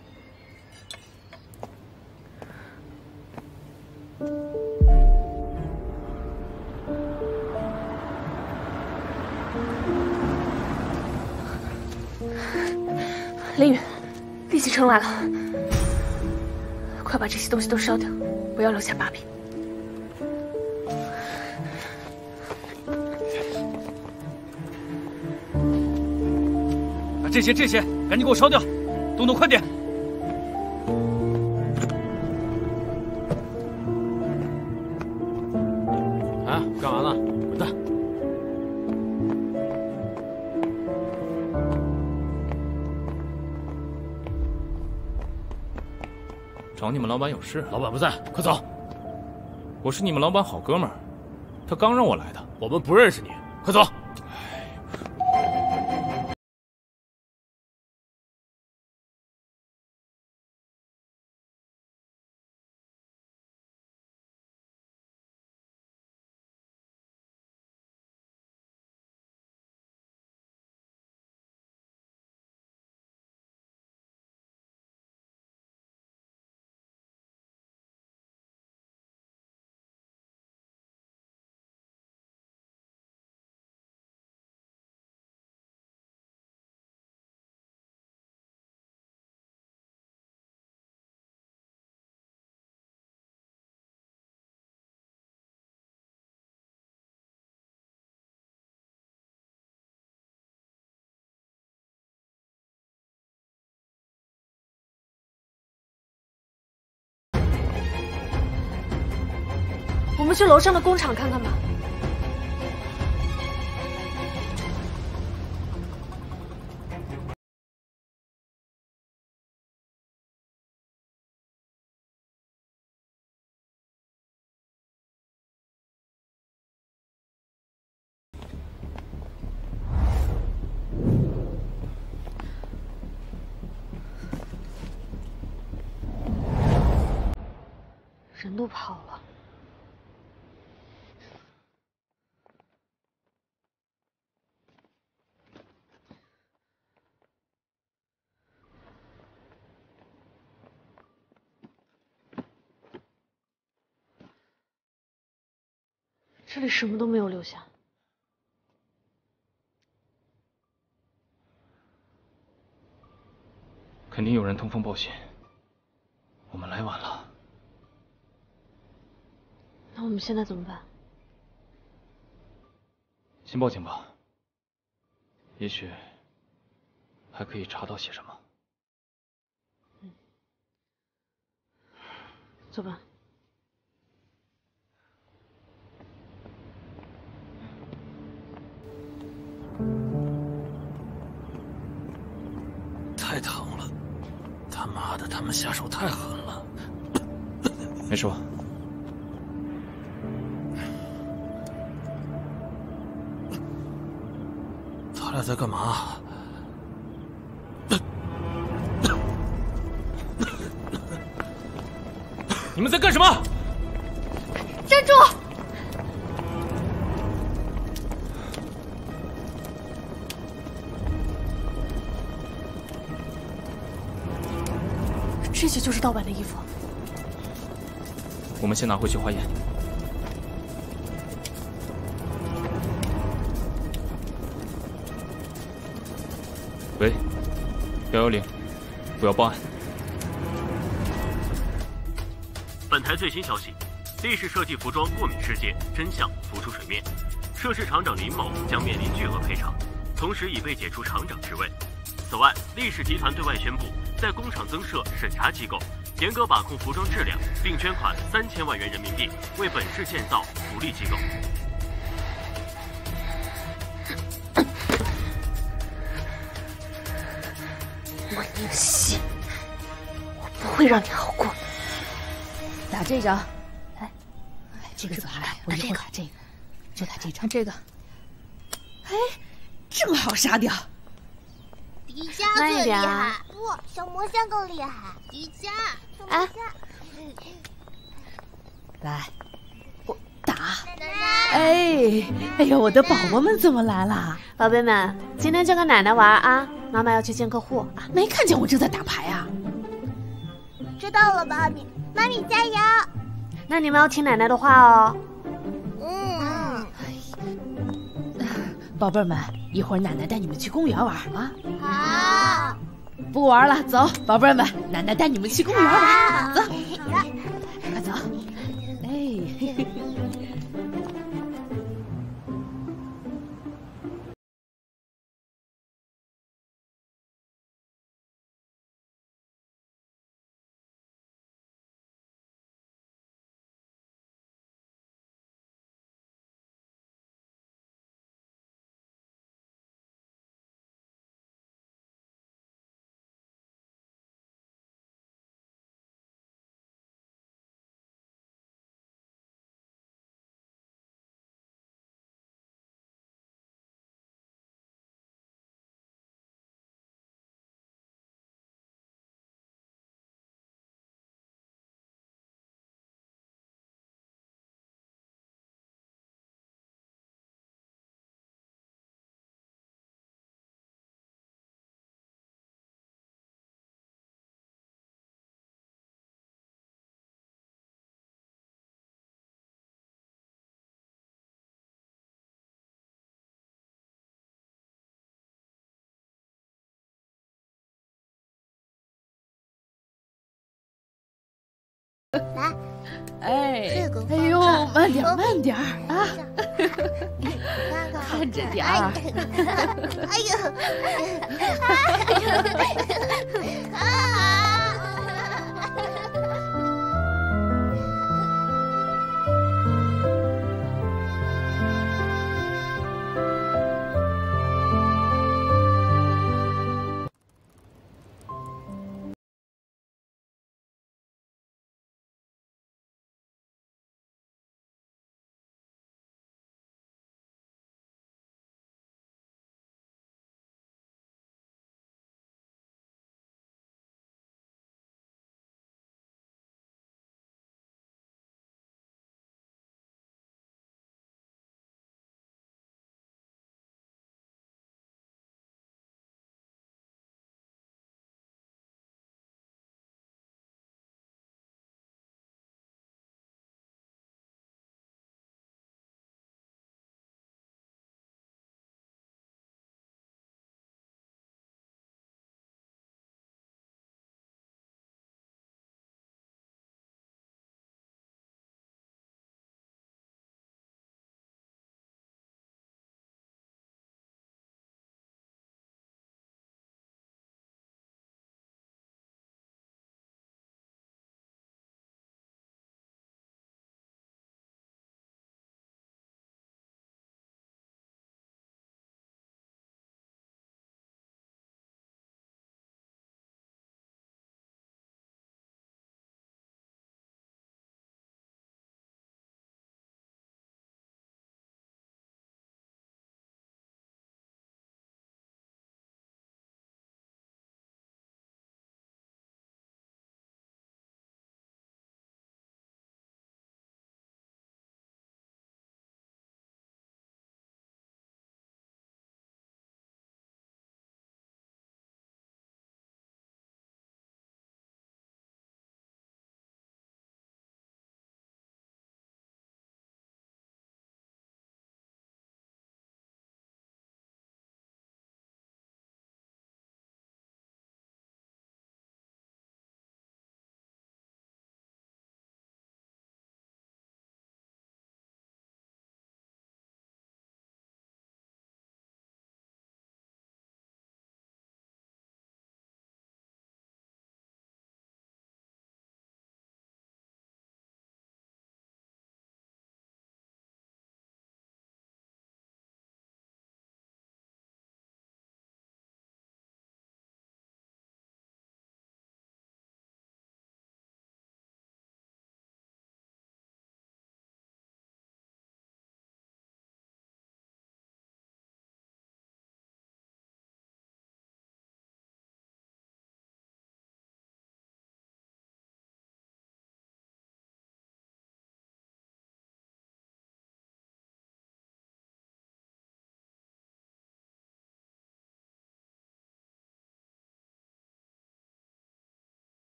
S7: 林宇，李启成来了，快把这些东西都烧掉，不要留下把柄。
S18: 把这些赶紧给我烧掉，动动快点！
S11: 啊，干嘛呢？滚蛋！
S8: 找你们老板有事？
S11: 老板不在，快走！
S8: 我是你们老板好哥们儿，他刚让我来的。
S11: 我们不认识你，快走！
S1: 我们去楼上的工厂看看吧。人都跑了。这里什么都没有留下。
S8: 肯定有人通风报信，我们来晚了。
S1: 那我们现在怎么办？
S8: 先报警吧，也许还可以查到些什么。
S1: 走吧。
S18: 太疼了，他妈的，他们下手太狠了。
S8: 没说。
S18: 他俩在干嘛？
S8: 你们在干什么？
S1: 站住！这些就是盗版的衣服。
S8: 我们先拿回去化验。喂，110，我要报案。
S2: 本台最新消息：历史设计服装过敏事件真相浮出水面，涉事厂长林某将面临巨额赔偿，同时已被解除厂长职位。此外，历史集团对外宣布，在工厂增设审查机构，严格把控服装质量，并捐款3000万元人民币为本市建造福利机构。
S5: 西，我不会让你好过。
S12: 打这张，来，这个怎么来？我一会儿打这个，就打这张。这个，哎，正好杀掉。
S13: 迪迦最厉害，不，小魔仙更厉害。迪迦，
S5: 哎，
S12: 来，我打。哎呦，我的宝宝们怎么来了？
S7: 宝贝们，今天就跟奶奶玩啊，妈妈要去见客户。
S12: 没看见我正在打牌啊？
S13: 知道了，妈咪，妈咪加油！
S7: 那你们要听奶奶的话哦。
S12: 宝贝儿们，一会儿奶奶带你们去公园玩啊。
S13: 好。
S12: 不玩了，走，宝贝儿们，奶奶带你们去公园玩，走，快走。哎。
S13: 来，
S12: 哎呦，慢点慢点啊！看着点儿。
S13: 哎呦！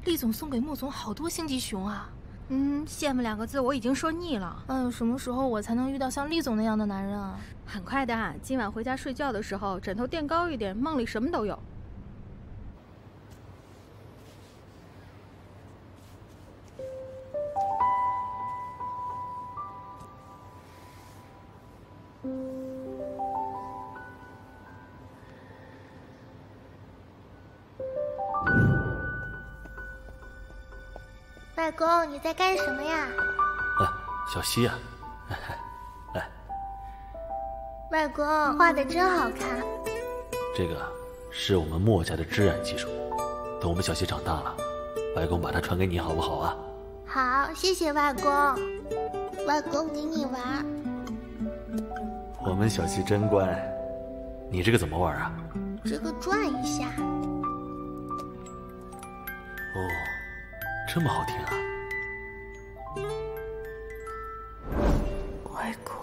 S5: 厉总送给莫总好多星级熊啊。
S20: 羡慕2个字我已经说腻了。
S5: 哎呦，什么时候我才能遇到像厉总那样的男人啊？
S20: 很快的，今晚回家睡觉的时候，枕头垫高一点，梦里什么都有。
S13: 外公，你在干什么呀？
S11: 小西呀，来，
S13: 外公画的真好看。
S11: 这个是我们墨家的织染技术，等我们小西长大了，外公把它传给你好不好啊？
S13: 好，谢谢外公。外公给你玩。
S11: 我们小西真乖，你这个怎么玩啊？
S13: 这个转一下。
S11: 哦，这么好听啊！
S1: 外公，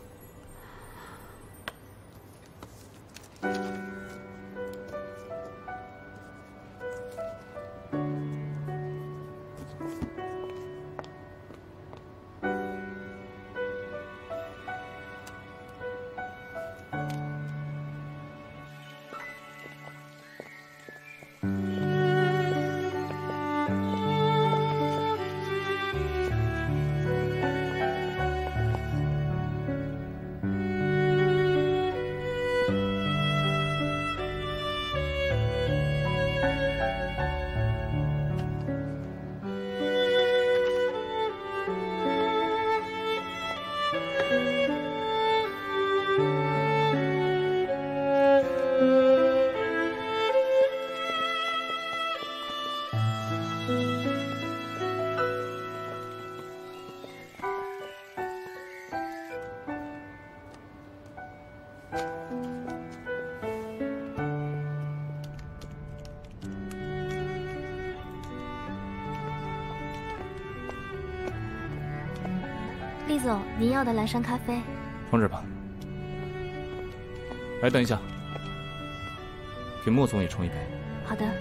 S3: 厉总，您要的蓝山咖啡。
S8: 放这儿吧。哎，等一下，给莫总也冲一杯。
S3: 好的。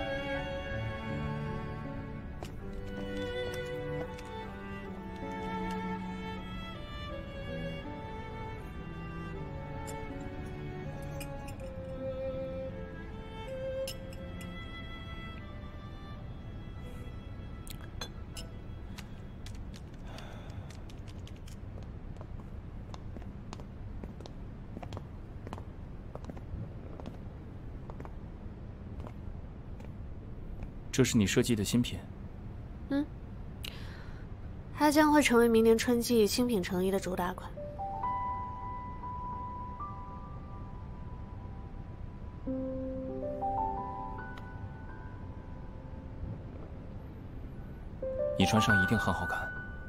S8: 这是你设计的新品。
S1: 它将会成为明年春季新品成衣的主打款。
S8: 你穿上一定很好看。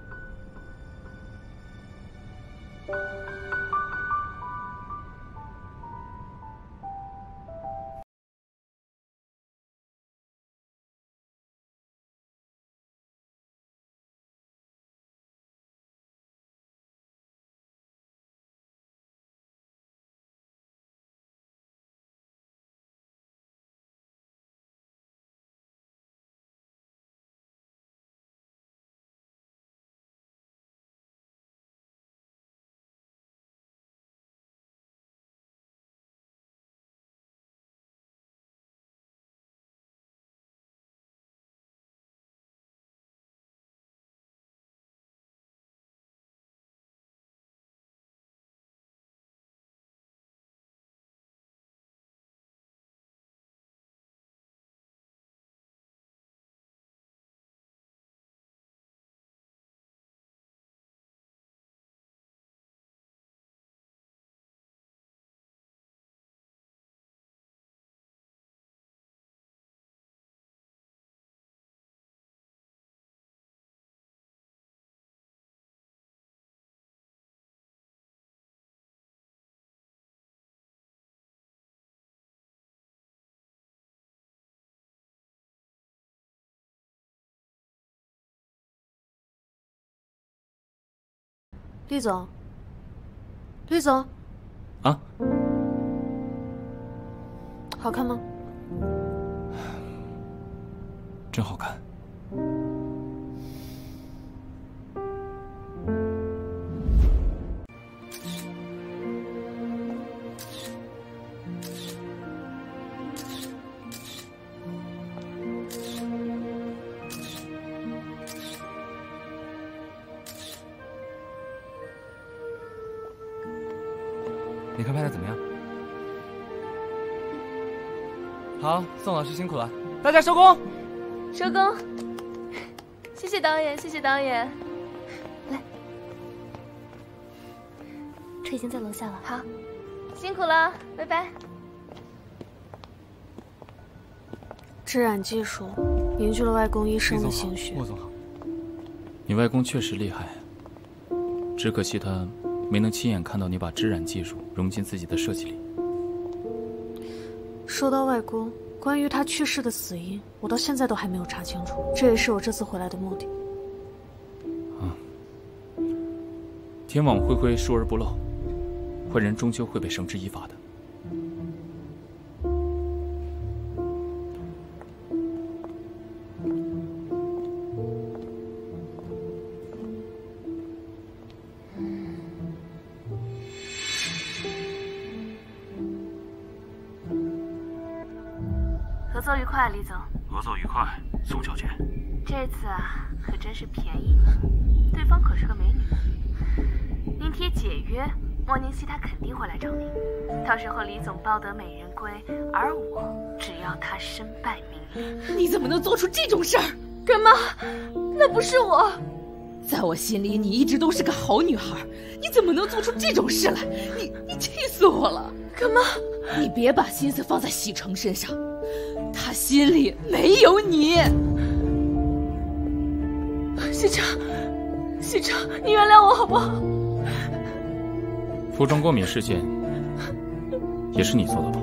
S1: 厉总，厉总，
S8: 啊，
S1: 好看吗？
S8: 真好看。
S21: 你看拍的怎么样？好，宋老师辛苦了，大家收工。
S7: 收工。谢谢导演，谢谢导演。来，
S15: 车已经在楼下了。
S7: 好，辛苦了，拜拜。
S1: 织染技术凝聚了外公一生的心血。
S21: 莫总好。
S8: 你外公确实厉害，只可惜他没能亲眼看到你把织染技术融进自己的设计里。
S1: 说到外公，关于他去世的死因，我到现在都还没有查清楚，这也是我这次回来的目的。
S8: 天网恢恢，疏而不漏，坏人终究会被绳之以法的。
S7: 合作愉快，李总。
S2: 合作愉快，宋小姐。
S7: 这次啊，可真是便宜你，对方可是个美女。您提解约，莫宁熙他肯定会来找您。到时候李总抱得美人归，而我只要他身败名裂。
S12: 你怎么能做出这种事儿？
S7: 干妈，那不是我。
S12: 在我心里，你一直都是个好女孩，你怎么能做出这种事来？你气死我了！
S7: 干妈，
S12: 你别把心思放在喜成身上，他心里没有你。
S7: 西城，西城，你原谅我好不好？
S8: 服装过敏事件也是你做的吧？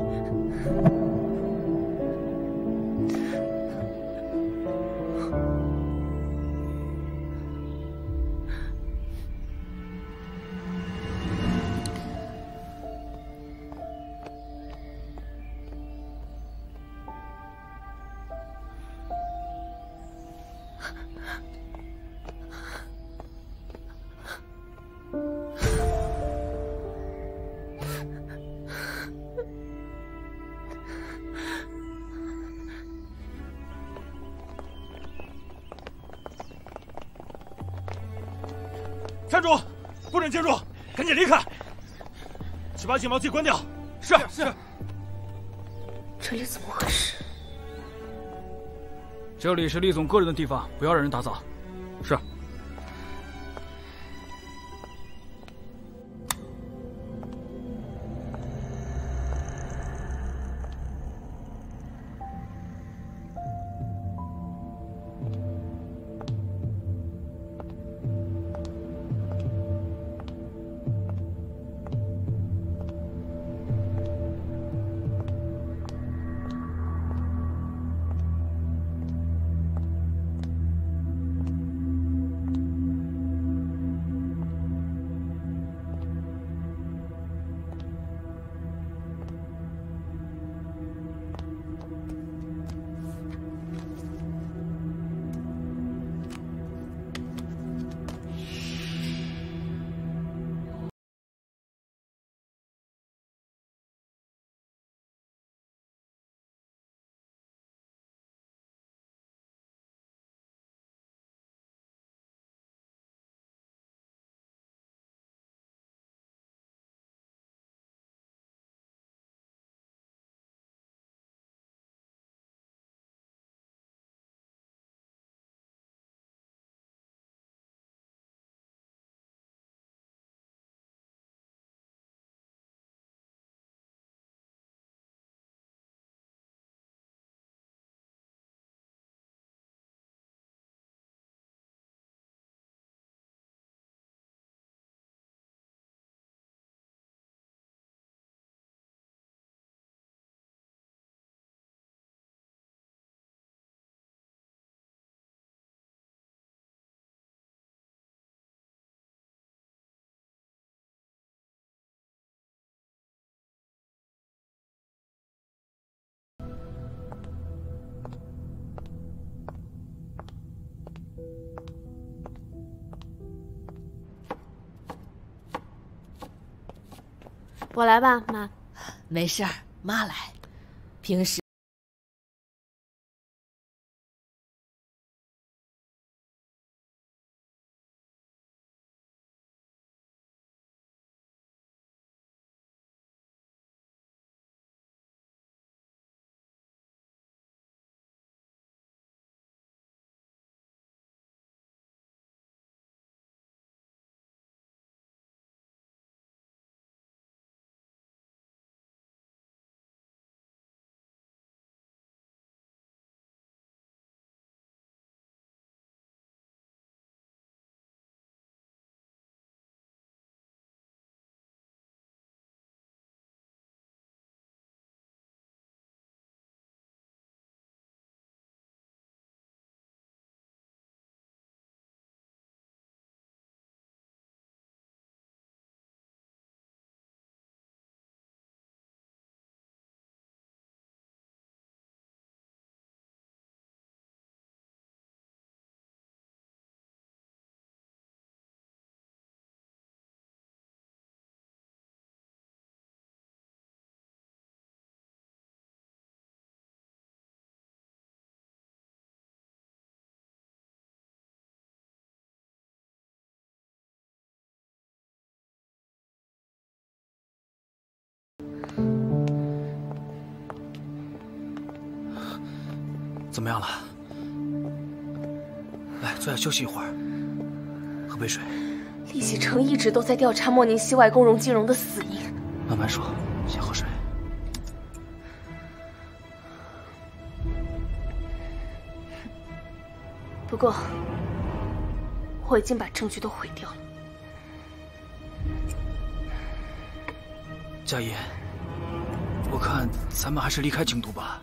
S6: 站住！不准进入！赶紧离开！请把警报器关掉。是。
S7: 这里怎么回事？
S10: 这里是厉总个人的地方，不要让人打扫。是。
S7: 我来吧，妈。
S5: 没事儿，妈来。平时。
S10: 怎么样了？来，坐下休息一会儿，喝杯水。
S7: 厉喜成一直都在调查莫宁熙外公荣金荣的死因。
S10: 慢慢说，先喝水。
S7: 不过，我已经把证据都毁掉了。
S10: 佳音，我看咱们还是离开京都吧。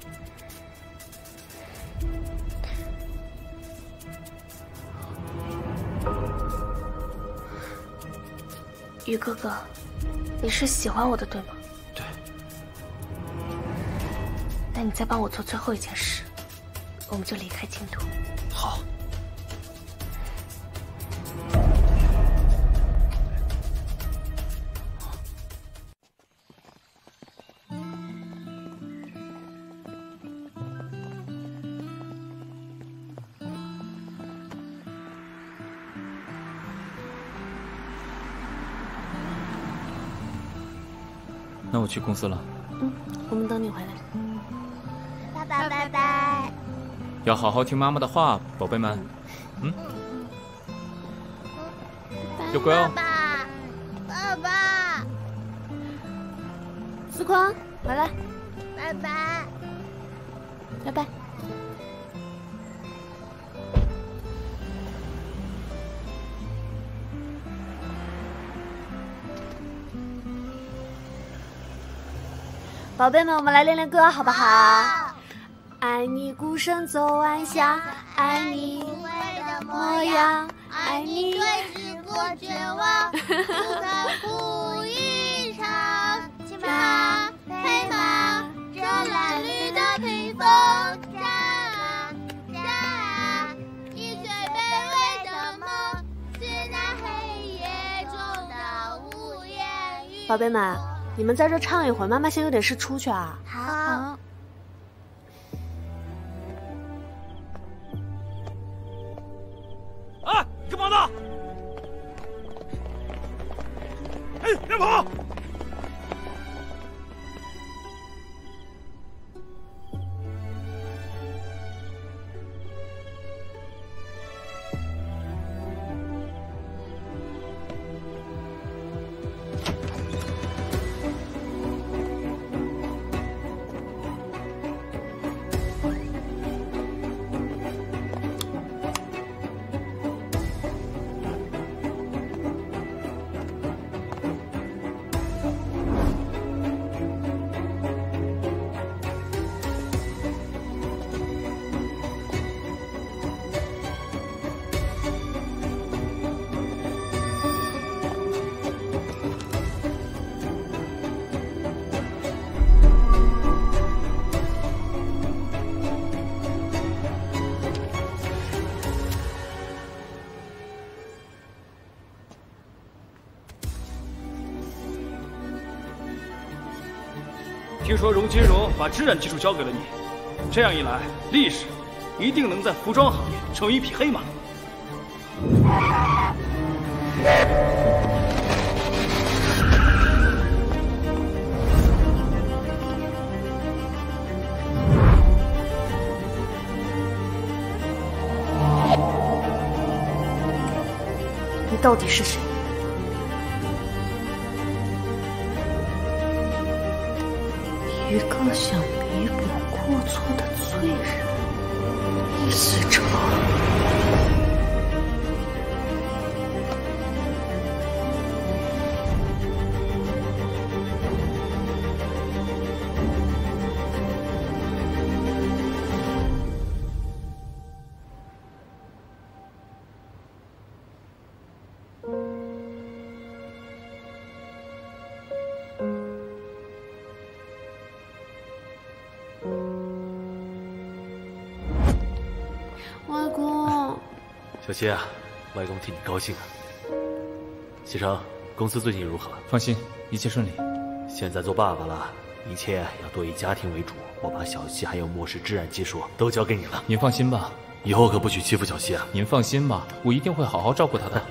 S7: 于哥哥，你是喜欢我的，对吗？
S10: 对。
S7: 那你再帮我做最后一件事，我们就离开京都。
S10: 好。
S8: 那我去公司了。
S7: 我们等你回来。
S13: 爸爸，拜拜。
S8: 要好好听妈妈的话，宝贝们。要乖哦。
S13: 爸爸。
S7: 思宽，回来。
S13: 拜拜。
S7: 拜拜。宝贝们，我们来练练歌，好不好？爱你孤身走暗巷，爱你无畏的模样，爱你对时过绝望，不可哭一场。骑马配马，这褴褛的披风，战啊战啊，一最卑微的梦，是那黑夜中的无言语。宝贝们。你们在这唱一会儿，妈妈先有点事出去啊。好。
S18: 哎，干嘛呢？哎，别跑！
S19: 听说荣金荣把织染技术交给了你，这样一来，厉氏一定能在服装行业成为一匹黑马。
S1: 你到底是谁？一个想弥补过错的罪人，西城。
S7: 外公，
S11: 小希啊，外公替你高兴啊。西城，公司最近如何？
S8: 放心，一切顺利。
S11: 现在做爸爸了，一切要多以家庭为主。我把小希还有末世织染技术都交给你了。
S8: 您放心吧，
S11: 以后可不许欺负小希啊。
S8: 您放心吧，我一定会好好照顾她的。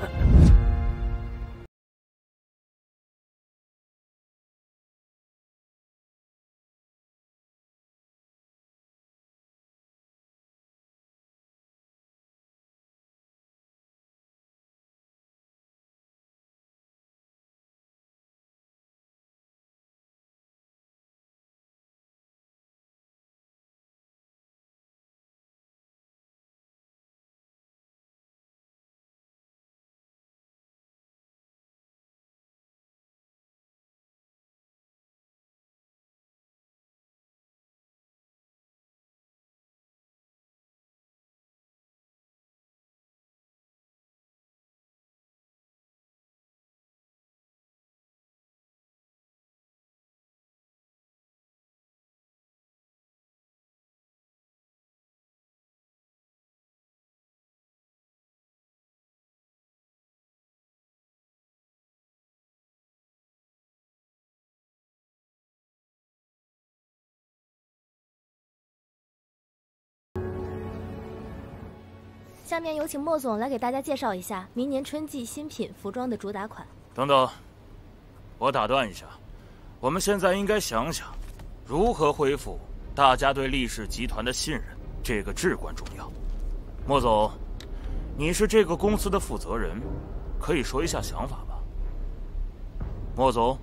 S3: 下面有请莫总来给大家介绍一下明年春季新品服装的主打款。
S10: 等等，我打断一下，我们现在应该想想，如何恢复大家对厉氏集团的信任，这个至关重要。莫总，你是这个公司的负责人，可以说一下想法吧？莫总，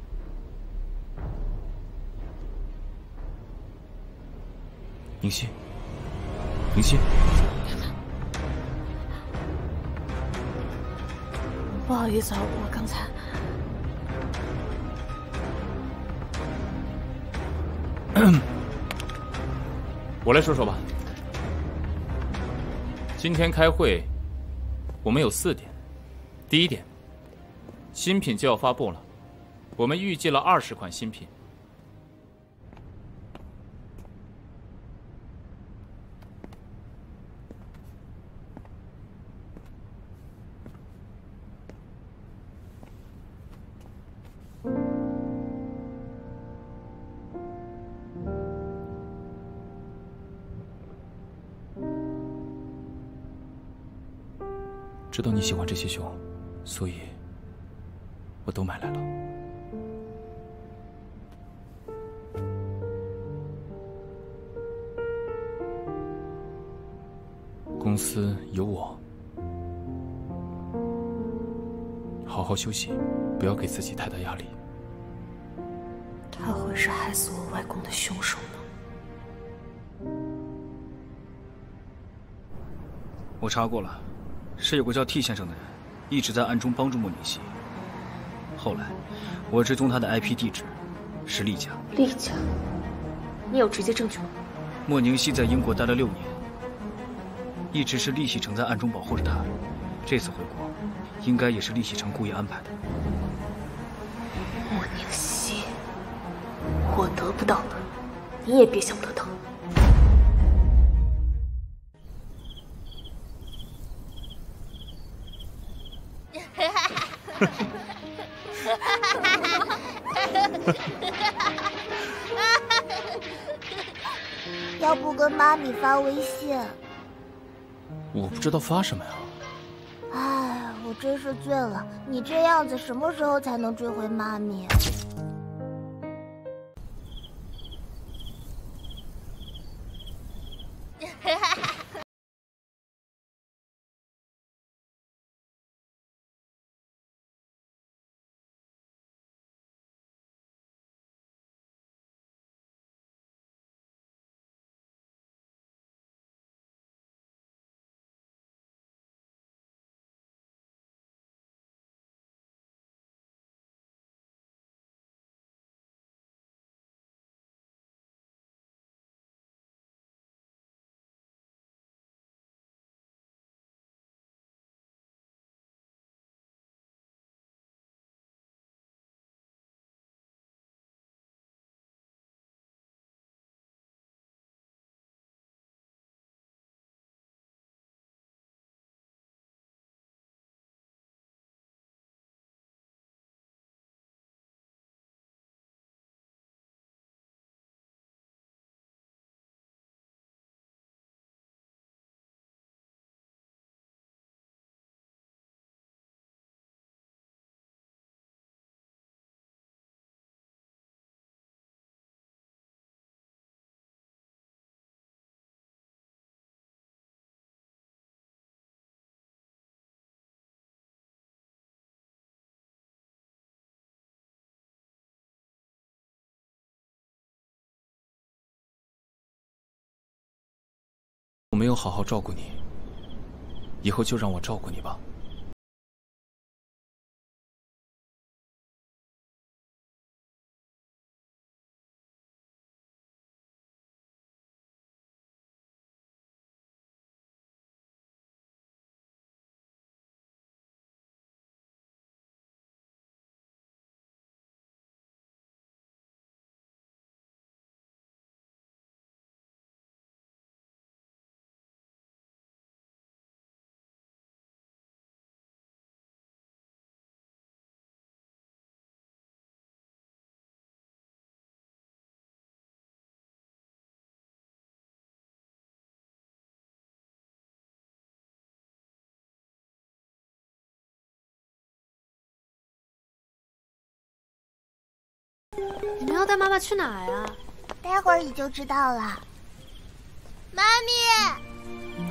S8: 宁熙，宁熙。
S7: 不好意思啊，我刚才……
S8: 我来说说吧。今天开会，我们有4点。第一点，新品就要发布了，我们预计了20款新品。知道你喜欢这些熊，所以我都买来了。公司有我，好好休息，不要给自己太大压力。
S1: 他会是害死我外公的凶手吗？
S19: 我查过了。是有个叫 T 先生的人，一直在暗中帮助莫宁熙。后来，我追踪他的 IP 地址，是厉家。
S7: 厉家？你有直接证据吗？
S19: 莫宁熙在英国待了6年，一直是厉喜成在暗中保护着他。这次回国，应该也是厉喜成故意安排的。
S7: 莫宁熙，我得不到的，你也别想得到。
S13: 要不跟妈咪发微信？
S8: 我不知道发什么呀。
S13: 哎，我真是醉了！你这样子什么时候才能追回妈咪？
S8: 我没有好好照顾你，以后就让我照顾你吧。
S15: 你们要带妈妈去哪呀？
S13: 待会儿你就知道了。妈咪，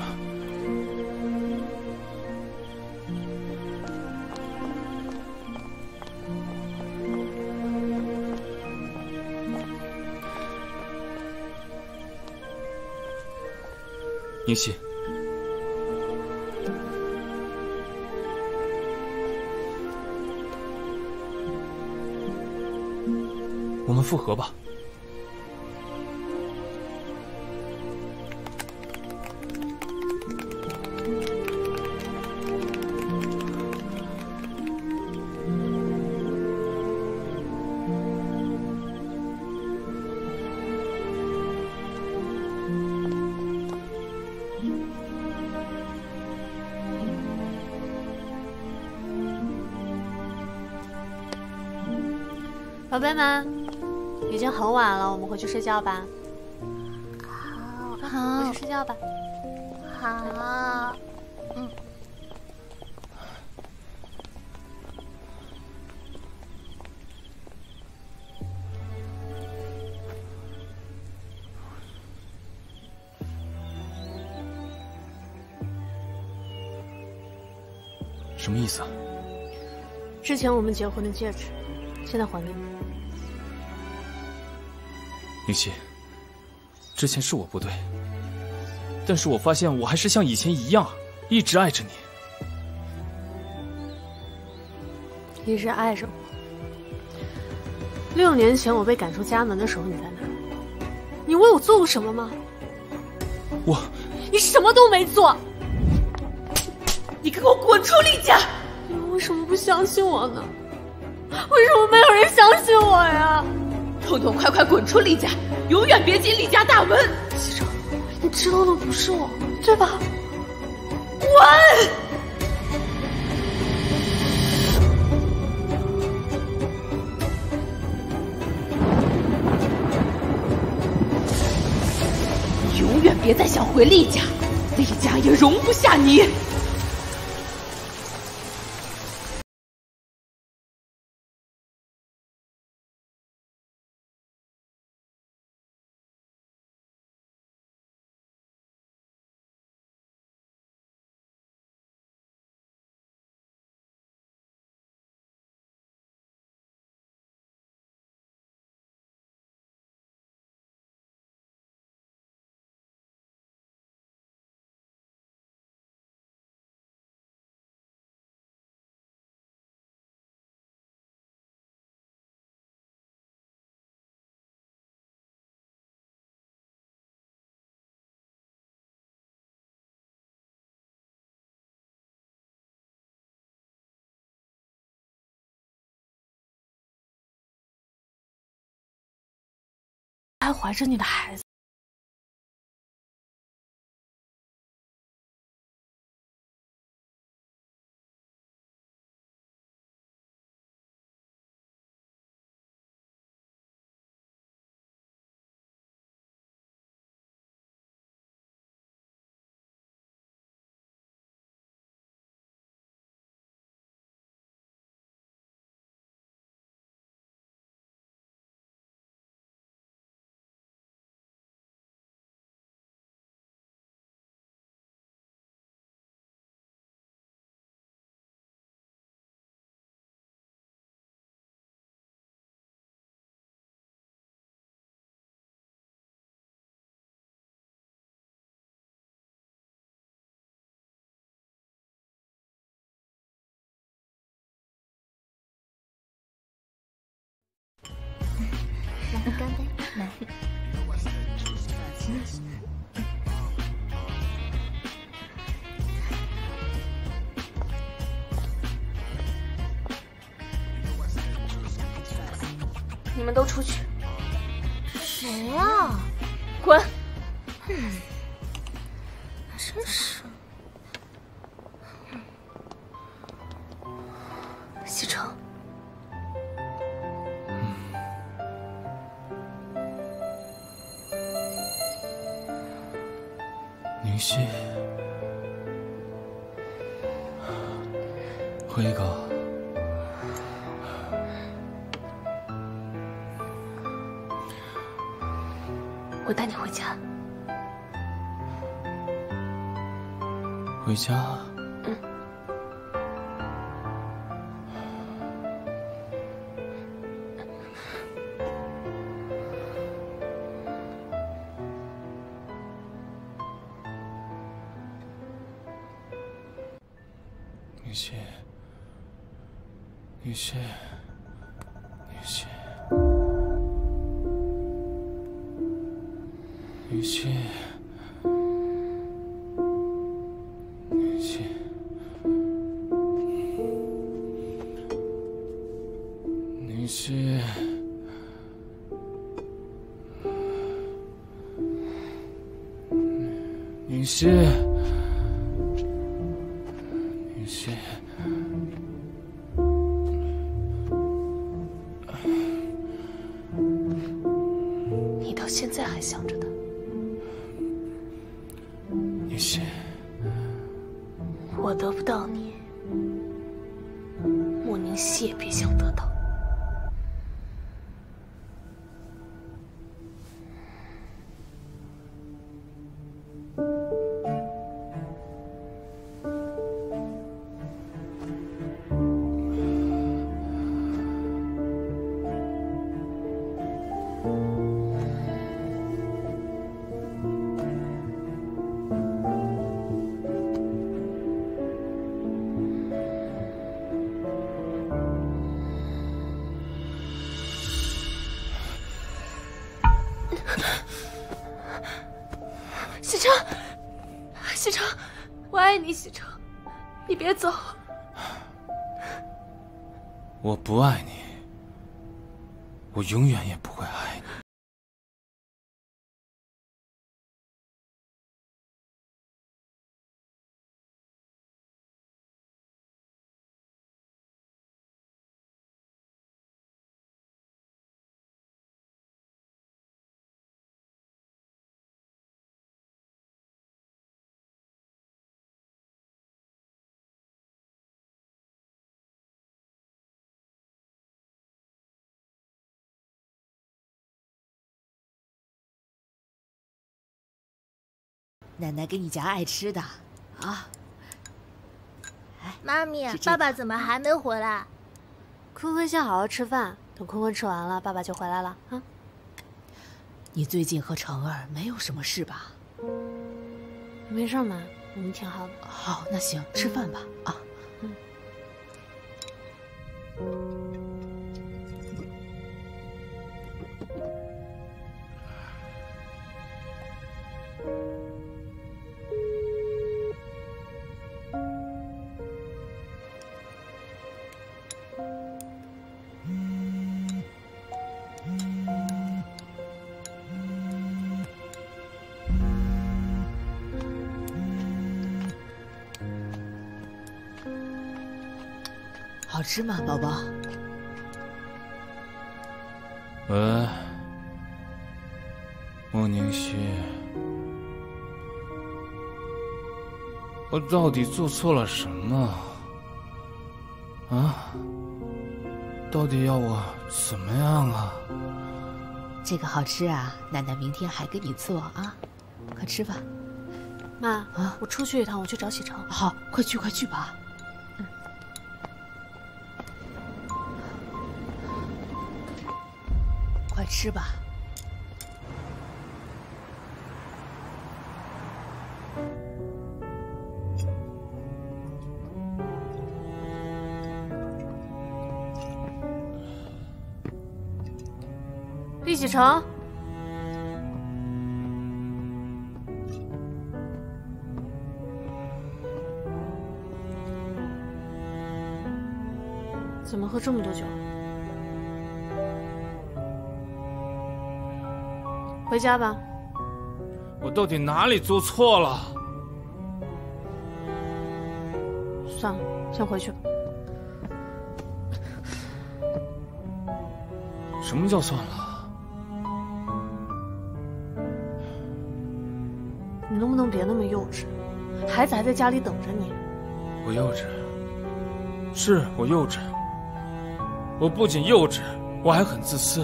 S8: 宁熙，我们复合吧。
S15: 宝贝们，已经很晚了，我们回去睡觉吧。
S13: 好，
S15: 回去睡觉吧。
S13: 好，
S8: 什么意思啊？
S15: 之前我们结婚的戒指，现在还给你。
S8: 宁熙，之前是我不对，但是我发现我还是像以前一样，一直爱着你。
S15: 一直爱着我。6年前我被赶出家门的时候，你在哪？你为我做过什么吗？你什么都没做。你给我滚出厉家！你为什么不相信我呢？为什么没有人相信我呀？
S5: 痛痛快快滚出厉家，永远别进厉家大门！
S15: 西城，你知道的不是我，对吧？滚！
S5: 别再想回厉家，厉家也容不下你。
S15: 还怀着你的孩子。
S3: 来，干杯！来。
S7: 你们都出去。
S3: 谁呀？
S7: 滚！
S3: 真是。
S7: 西城。
S19: 宁熙，辉哥，
S7: 我带你回家。
S19: 回家？
S7: 嗯。
S19: 宁熙，宁熙，宁熙，宁熙，宁熙，宁熙，宁熙。
S7: 你到现在还想着他？
S19: 宁熙，
S7: 我得不到你，莫宁熙也别想得到。西城，西城，我爱你，西城，你别走。
S19: 我不爱你，我永远也不会爱你。
S12: 奶奶给你夹爱吃的啊。
S13: 妈咪，爸爸怎么还没回来？
S1: 坤坤先好好吃饭，等坤坤吃完了，爸爸就回来了啊。
S12: 你最近和成儿没有什么事吧？
S1: 没事妈，我们挺好的。
S12: 好，那行，吃饭吧啊。好吃吗，宝宝？
S14: 喂，莫宁熙，我到底做错了什么？啊？到底要我怎么样啊？
S12: 这个好吃啊，奶奶明天还给你做啊，快吃吧。
S1: 妈啊，我出去一趟，我去找喜成。
S12: 好，快去快去吧。快吃吧。
S1: 厉喜成，怎么喝这么多酒？回家吧。
S14: 我到底哪里做错了？
S1: 算了，先回去吧。
S14: 什么叫算了？
S1: 你能不能别那么幼稚？孩子还在家里等着你。
S14: 我幼稚，是我幼稚。我不仅幼稚，我还很自私。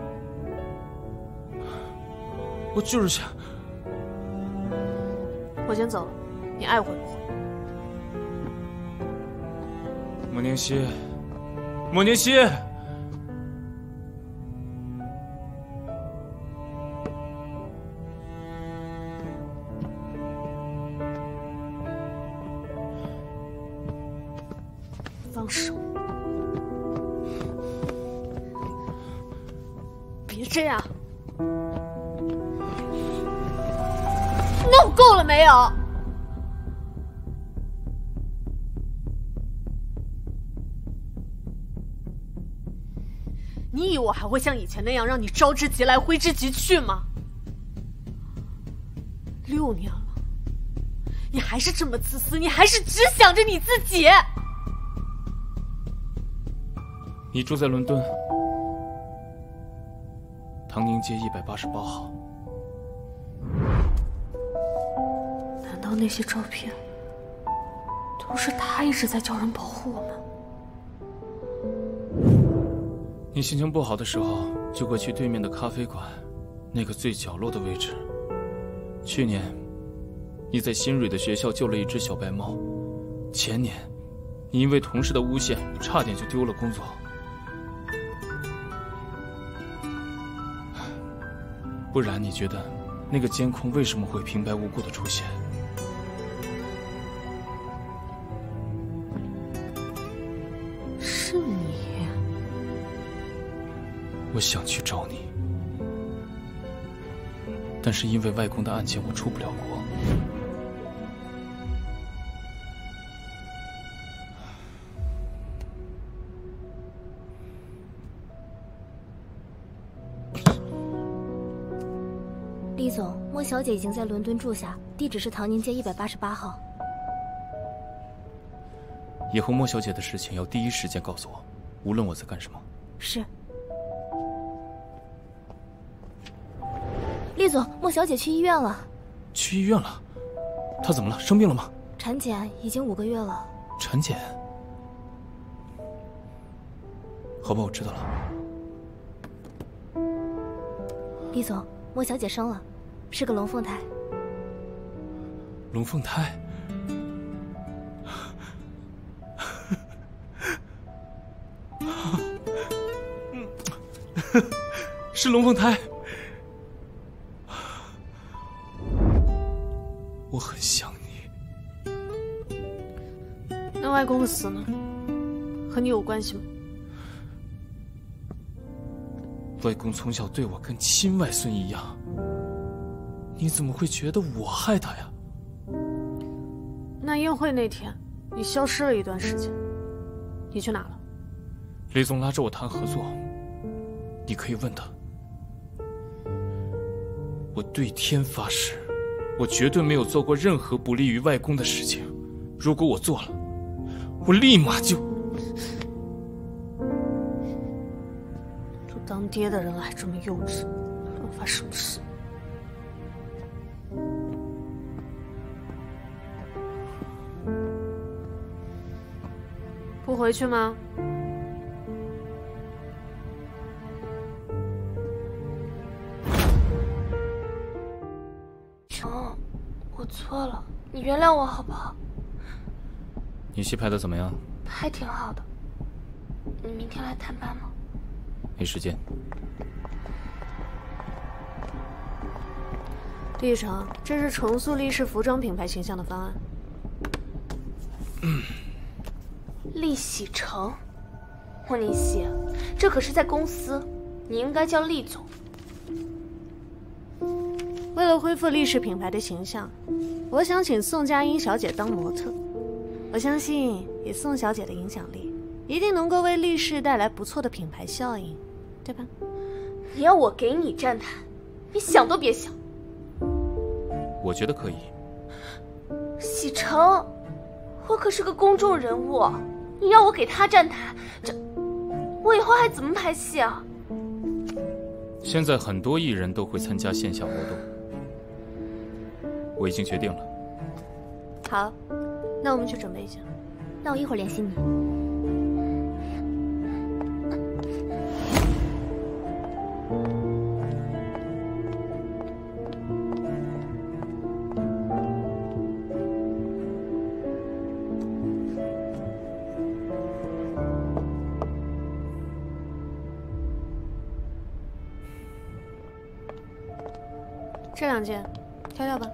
S14: 我就是想……
S1: 我先走了，你爱回不回？
S14: 莫宁熙，莫宁熙。
S1: 放手！别这样！弄够了没有？你以为我还会像以前那样让你招之即来挥之即去吗？6年了，你还是这么自私，你还是只想着你自己。
S14: 你住在伦敦，唐宁街188号。
S1: 难道那些照片都是他一直在叫人保护我们？
S14: 你心情不好的时候，就会去对面的咖啡馆，那个最角落的位置。去年，你在新蕊的学校救了一只小白猫；前年，你因为同事的诬陷，差点就丢了工作。不然，你觉得那个监控为什么会平白无故的出现？
S1: 是你。
S14: 我想去找你，但是因为外公的案件，我出不了国。
S13: 厉总，莫小姐已经在伦敦住下，地址是唐宁街188号。
S14: 以后莫小姐的事情要第一时间告诉我，无论我在干什么。
S13: 是。厉总，莫小姐去医院了。
S14: 去医院了？她怎么了？生病了吗？
S13: 产检已经5个月了。
S14: 产检？好吧，我知道了。
S13: 厉总，莫小姐生了，是个龙凤胎。
S14: 龙凤胎。是龙凤胎。我很想你。
S15: 那外公的死呢？和你有关系吗？
S14: 外公从小对我跟亲外孙一样，你怎么会觉得我害他呀？
S15: 那宴会那天，你消失了一段时间，你去哪了？
S14: 雷总拉着我谈合作，你可以问他。我对天发誓，我绝对没有做过任何不利于外公的事情。如果我做了，我立马就……
S15: 都当爹的人了，还这么幼稚，乱发什么誓？不回去吗？
S7: 哦，我错了，你原谅我好不好？
S8: 你戏拍的怎么样？
S7: 还挺好的。你明天来探班吗？
S8: 没时间。
S15: 立成，这是重塑立式服装品牌形象的方案。
S7: 厉喜成，莫宁熙，这可是在公司，你应该叫厉总。
S15: 为了恢复立式品牌的形象，我想请宋佳音小姐当模特。我相信以宋小姐的影响力，一定能够为立式带来不错的品牌效应，对吧？
S7: 你要我给你站台，你想都别想。
S8: 我觉得可以。
S7: 喜成，我可是个公众人物，你要我给他站台，这我以后还怎么拍戏啊？
S8: 现在很多艺人都会参加线下活动，我已经决定了。
S15: 好，那我们去准备一下。
S3: 那我一会儿联系你。
S15: 这两件，挑挑吧。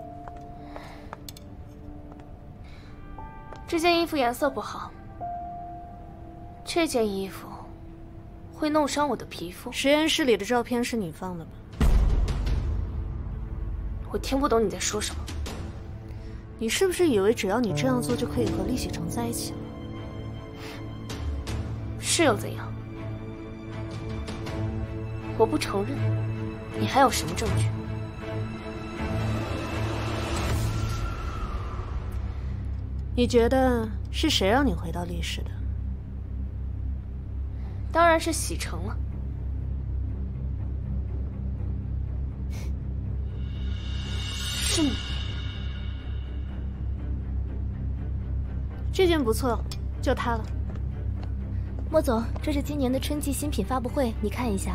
S7: 这件衣服颜色不好，这件衣服会弄伤我的皮肤。
S15: 实验室里的照片是你放的吧？
S7: 我听不懂你在说什么。
S15: 你是不是以为只要你这样做就可以和厉喜成在一起了？
S7: 是又怎样？我不承认，你还有什么证据？
S15: 你觉得是谁让你回到厉氏的？
S7: 当然是喜成了。是你。
S15: 这件不错，就它了。
S3: 莫总，这是今年的春季新品发布会，你看一下。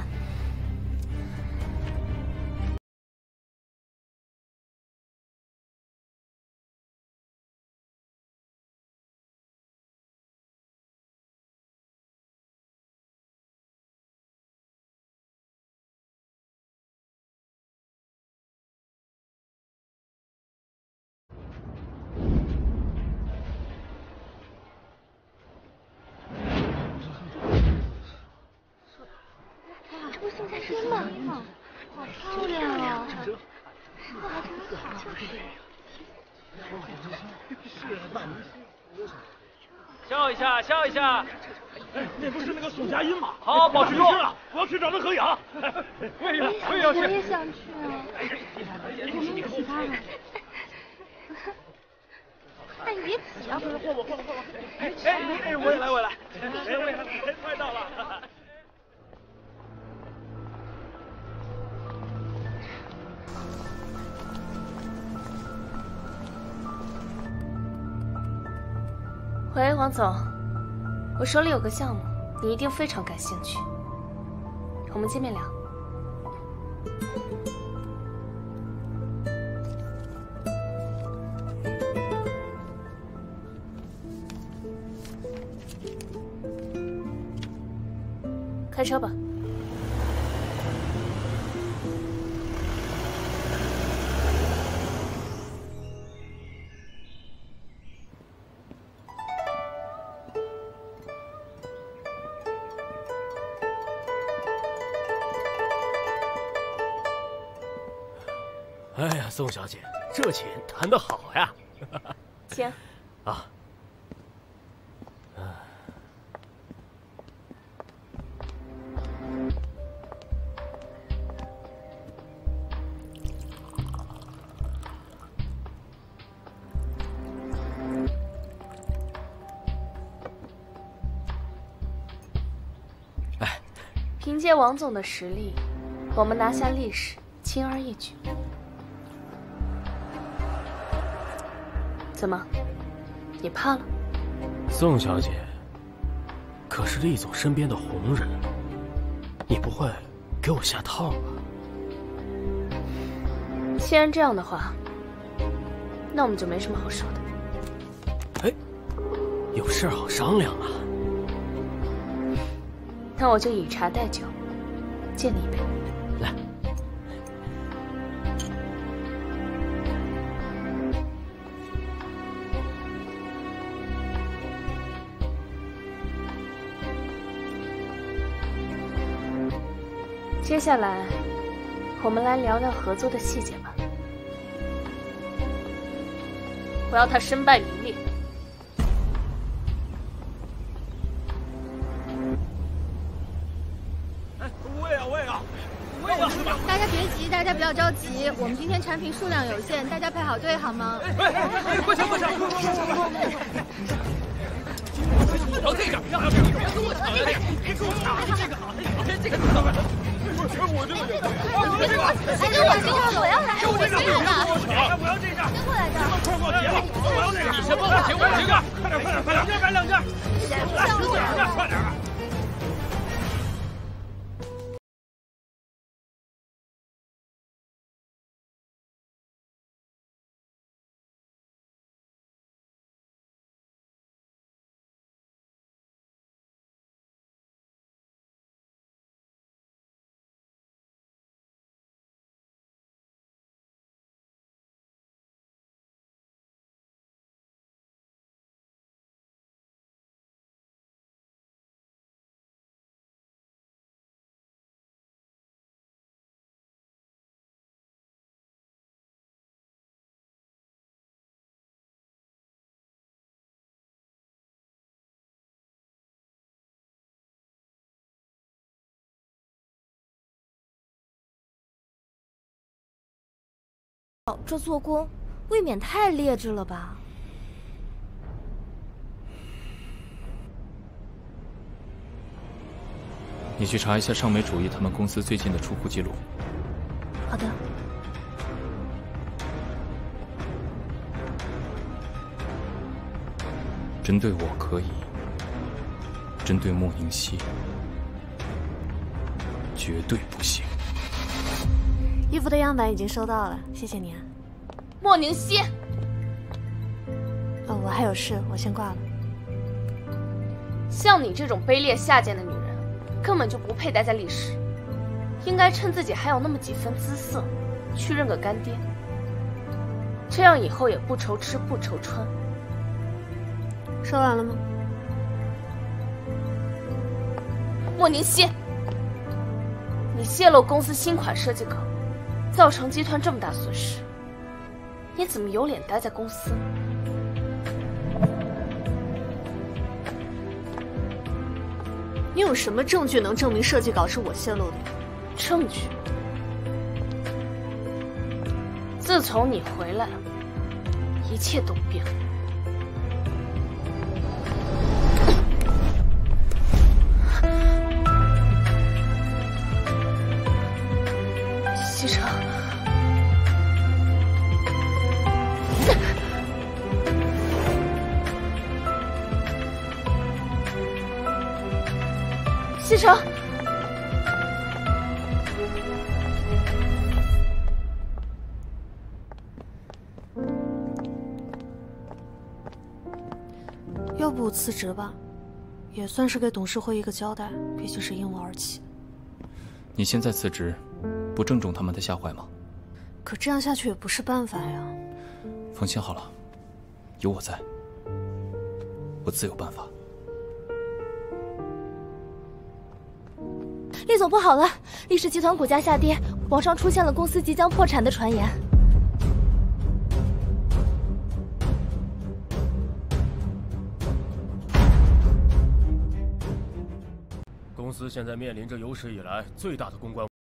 S18: 笑一下，笑一下。
S17: 哎，那不是那个宋佳音吗？
S18: 好，保持住！
S17: 我要去找他合影。我也要去。
S13: 我也想去啊。我们一起吧。哎，你别挤啊！
S17: 换我。哎，我也来。我也来，快到了。
S7: 喂，王总，我手里有个项目，你一定非常感兴趣，我们见面聊。 车吧。
S2: 哎呀，宋小姐，这钱谈得好呀！
S7: 请。
S2: 啊。
S7: 哎，凭借王总的实力，我们拿下历史轻而易举。怎么，你怕了？
S2: 宋小姐，可是厉总身边的红人，你不会给我下套吧？
S7: 既然这样的话，那我们就没什么好说的。
S2: 哎，有事好商量啊。
S7: 那我就以茶代酒，借你一杯。
S2: 来。
S7: 接下来，我们来聊聊合作的细节吧。我要他身败名裂。
S17: 哎，我也要！
S20: 大家别急，大家不要着急，我们今天产品数量有限，大家排好队好吗？
S17: 不行！要这个，要这个，别跟我抢这个，别跟我抢这个好，这个怎么办？我这个，
S20: 我要来，我先来的，
S17: 我要这个，
S20: 跟过来的，
S17: 我要这个，你先帮我行，我这个，快点，两件，快点。
S9: 这做工未免太劣质了吧？
S8: 你去查一下尚美主义他们公司最近的出库记录。
S9: 好的。
S8: 针对我可以，针对莫宁熙绝对不行。
S1: 衣服的样板已经收到了，谢谢你啊。
S7: 莫宁熙。
S1: 哦，我还有事，我先挂了。
S7: 像你这种卑劣下贱的女人，根本就不配待在历史，应该趁自己还有那么几分姿色，去认个干爹，这样以后也不愁吃不愁穿。
S1: 说完了吗？
S7: 莫宁熙，你泄露公司新款设计稿，造成集团这么大损失，你怎么有脸待在公司？
S1: 你有什么证据能证明设计稿是我泄露的？
S7: 证据？自从你回来，一切都变了。西城，西城，
S1: 要不辞职吧， 也算是给董事会一个交代，毕竟是因我而起。
S8: 你现在辞职，不正中他们的下怀吗？
S1: 可这样下去也不是办法呀。
S8: 放心好了，有我在，我自有办法。
S3: 厉总，不好了！厉氏集团股价下跌，网上出现了公司即将破产的传言。
S4: 公司现在面临着有史以来最大的公关。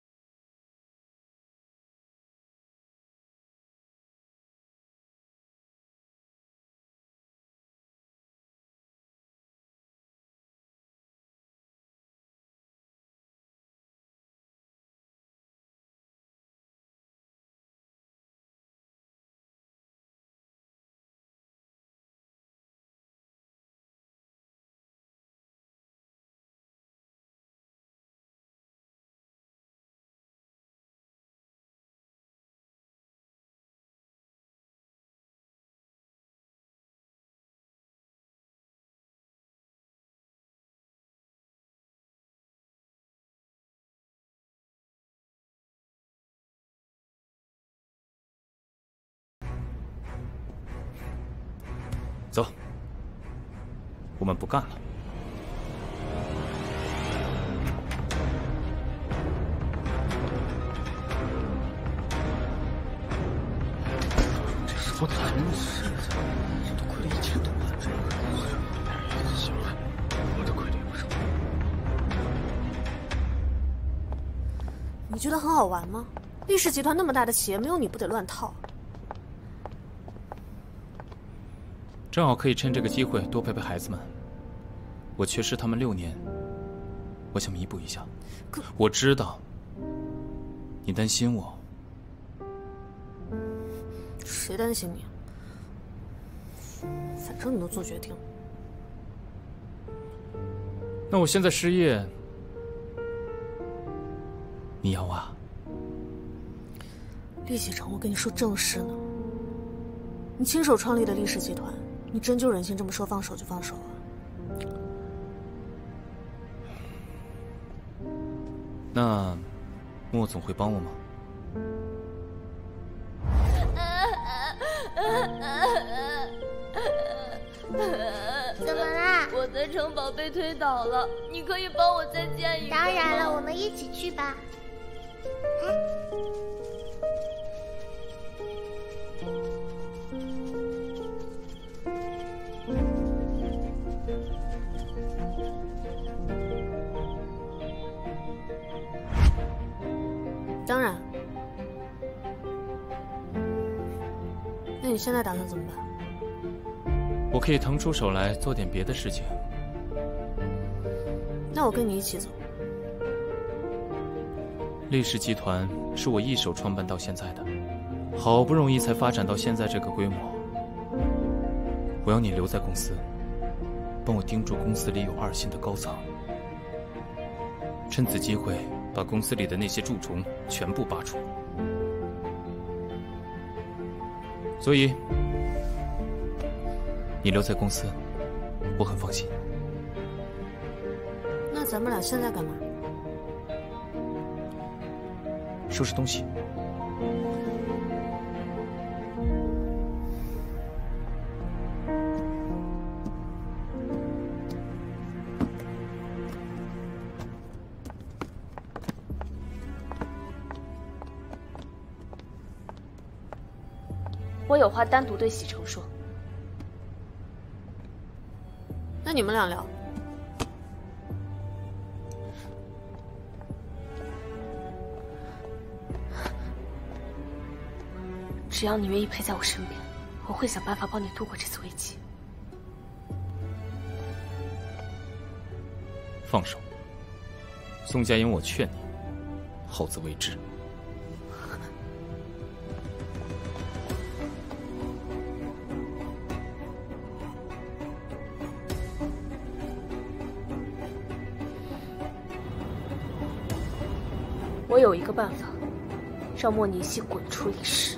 S8: 走，我们不干了。
S17: 这说的真是，这都亏了1000多万。行了，我的亏了有什么？
S1: 你觉得很好玩吗？厉氏集团那么大的企业，没有你不得乱套。
S8: 正好可以趁这个机会多陪陪孩子们。我缺失他们6年，我想弥补一下。我知道你担心我。
S1: 谁担心你？反正你都做决定了。
S8: 那我现在失业，你养我啊？
S1: 厉启成，我跟你说正事呢。你亲手创立的厉氏集团，你真就忍心这么说放手就放手啊？
S8: 那莫总会帮我吗？
S13: 怎么啦？
S5: 我的城堡被推倒了，你可以帮我再建一个吗？
S13: 当然了，我们一起去吧。
S1: 当然。那你现在打算怎么办？
S8: 我可以腾出手来做点别的事情。
S1: 那我跟你一起走。
S8: 厉氏集团是我一手创办到现在的，好不容易才发展到现在这个规模。我要你留在公司，帮我盯住公司里有2线的高层，趁此机会把公司里的那些蛀虫全部拔除。所以你留在公司，我很放心。
S1: 那咱们俩现在干嘛？
S8: 收拾东西。
S7: 我有话单独对喜成说。
S1: 那你们俩聊。
S7: 只要你愿意陪在我身边，我会想办法帮你度过这次危机。
S8: 放手，宋佳莹，我劝你，好自为之。
S7: 我有一个办法，让莫宁熙滚出厉氏。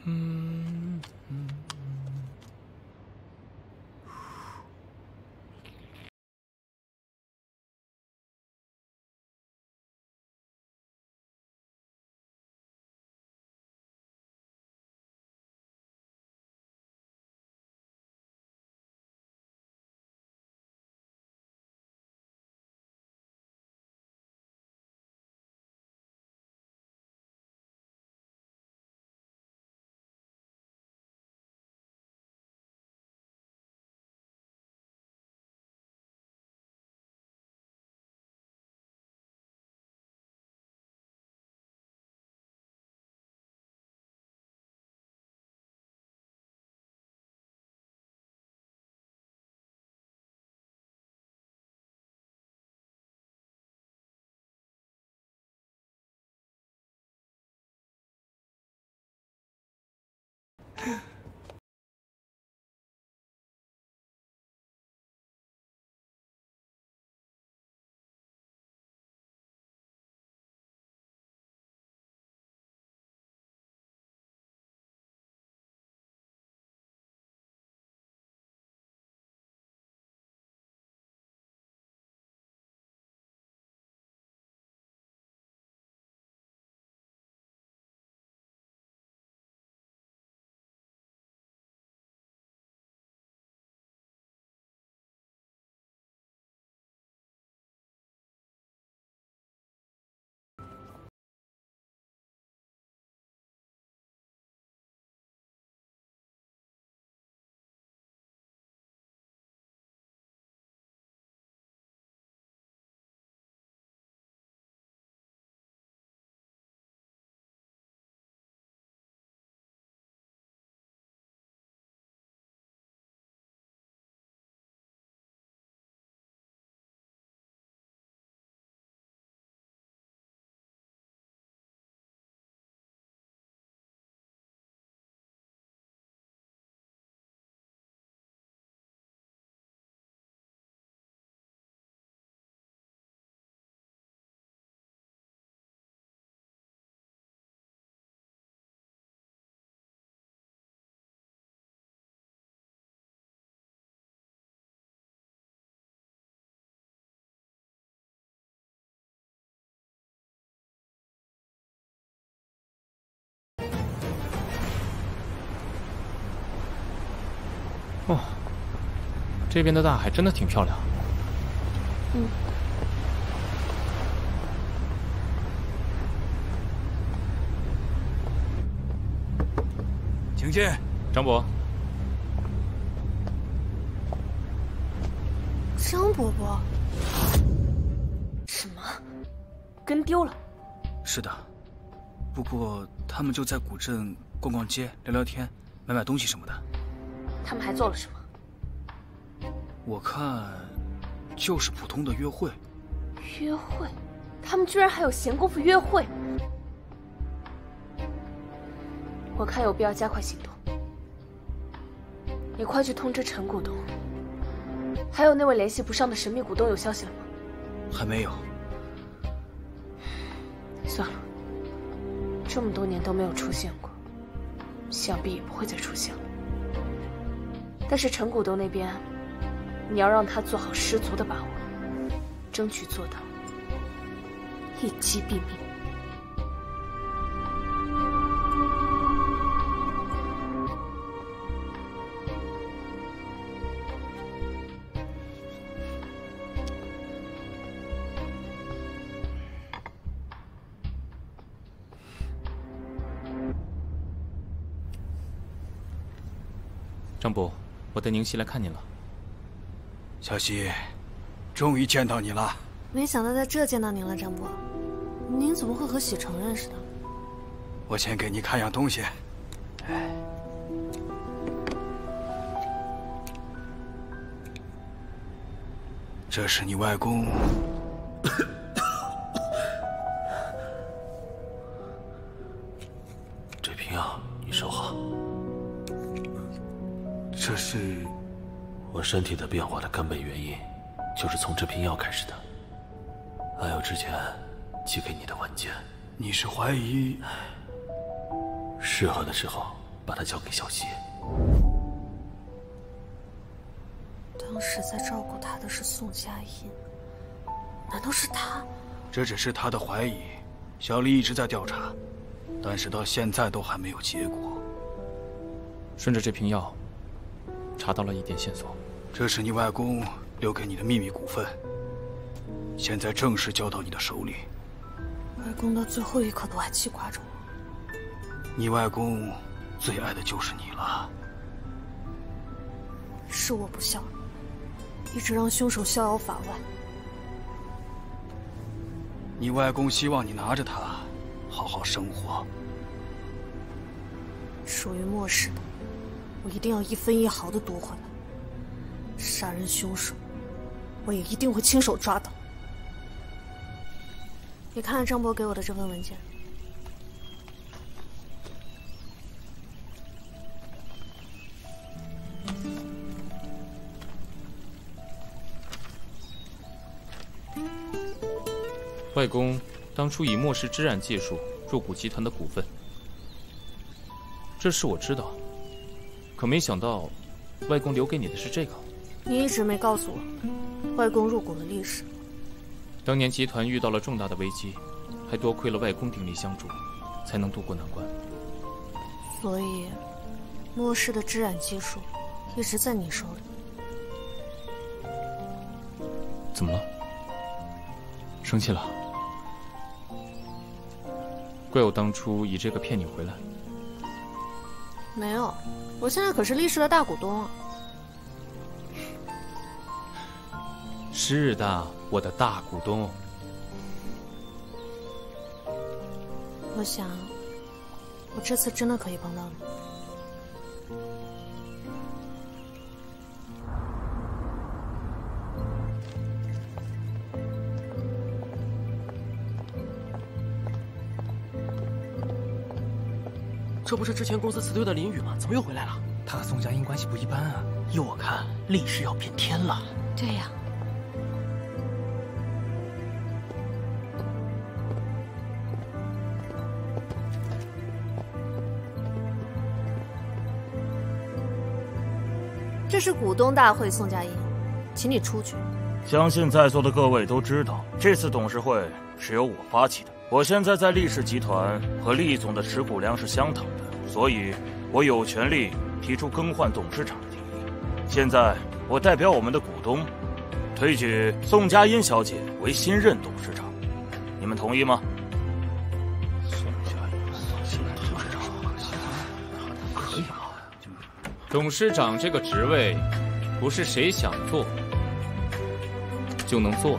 S8: 哦，这边的大海真的挺漂亮。
S19: 请进，
S8: 张伯。
S7: 张伯伯，什么？跟丢了？
S19: 是的，不过他们就在古镇逛逛街、聊聊天、买买东西什么的。
S7: 他们还做了什么？
S19: 我看，就是普通的约会。
S7: 约会？他们居然还有闲工夫约会？我看有必要加快行动。你快去通知陈股东。还有那位联系不上的神秘股东有消息了吗？
S19: 还没有。
S7: 算了，这么多年都没有出现过，想必也不会再出现了。但是陈股东那边，你要让他做好十足的把握，争取做到一击毙命。
S8: 张伯，我带宁熙来看您了。
S19: 小希，终于见到你了。
S1: 没想到在这见到您了，张伯。您怎么会和喜成认识的？
S19: 我先给你看样东西。这是你外公。
S11: 这瓶药你收好。
S19: 这是
S11: 我身体的变化的根本原因，就是从这瓶药开始的。还有之前寄给你的文件。
S19: 你是怀疑？
S11: 适合的时候把它交给小希。
S1: 当时在照顾他的是宋佳音，难道是他？
S19: 这只是他的怀疑，小丽一直在调查，但是到现在都还没有结果。
S14: 顺着这瓶药，查到了一点线索。
S19: 这是你外公留给你的秘密股份，现在正式交到你的手里。
S1: 外公到最后一刻都还记挂着我。
S19: 你外公最爱的就是你了。
S1: 是我不孝，一直让凶手逍遥法外。
S19: 你外公希望你拿着它，好好生活。
S1: 属于末世的，我一定要1分1毫的夺回来。杀人凶手，我也一定会亲手抓到。你看看张博给我的这份文件。
S8: 外公当初以末世织染技术入股集团的股份，这事我知道，可没想到外公留给你的是这个。
S1: 你一直没告诉我，外公入股的历史。
S8: 当年集团遇到了重大的危机，还多亏了外公鼎力相助，才能渡过难关。
S1: 所以，末世的织染技术一直在你手里。
S14: 怎么了？生气了？
S8: 怪我当初以这个骗你回来。
S1: 没有，我现在可是力士的大股东啊。
S8: 是的，我的大股东。
S1: 我想，我这次真的可以帮到你。
S18: 这不是之前公司辞退的林宇吗？怎么又回来了？
S16: 他和宋佳音关系不一般啊。
S18: 依我看，力士要变天了。
S3: 对呀。
S1: 这是股东大会，宋佳音，请你出去。
S10: 相信在座的各位都知道，这次董事会是由我发起的。我现在在力士集团和厉总的持股量是相等的，所以我有权利提出更换董事长的提议。现在我代表我们的股东，推举宋佳音小姐为新任董事长，你们同意吗？
S19: 宋佳音，新任董事长，
S14: 可以吗？
S8: 董事长这个职位，不是谁想做就能做的。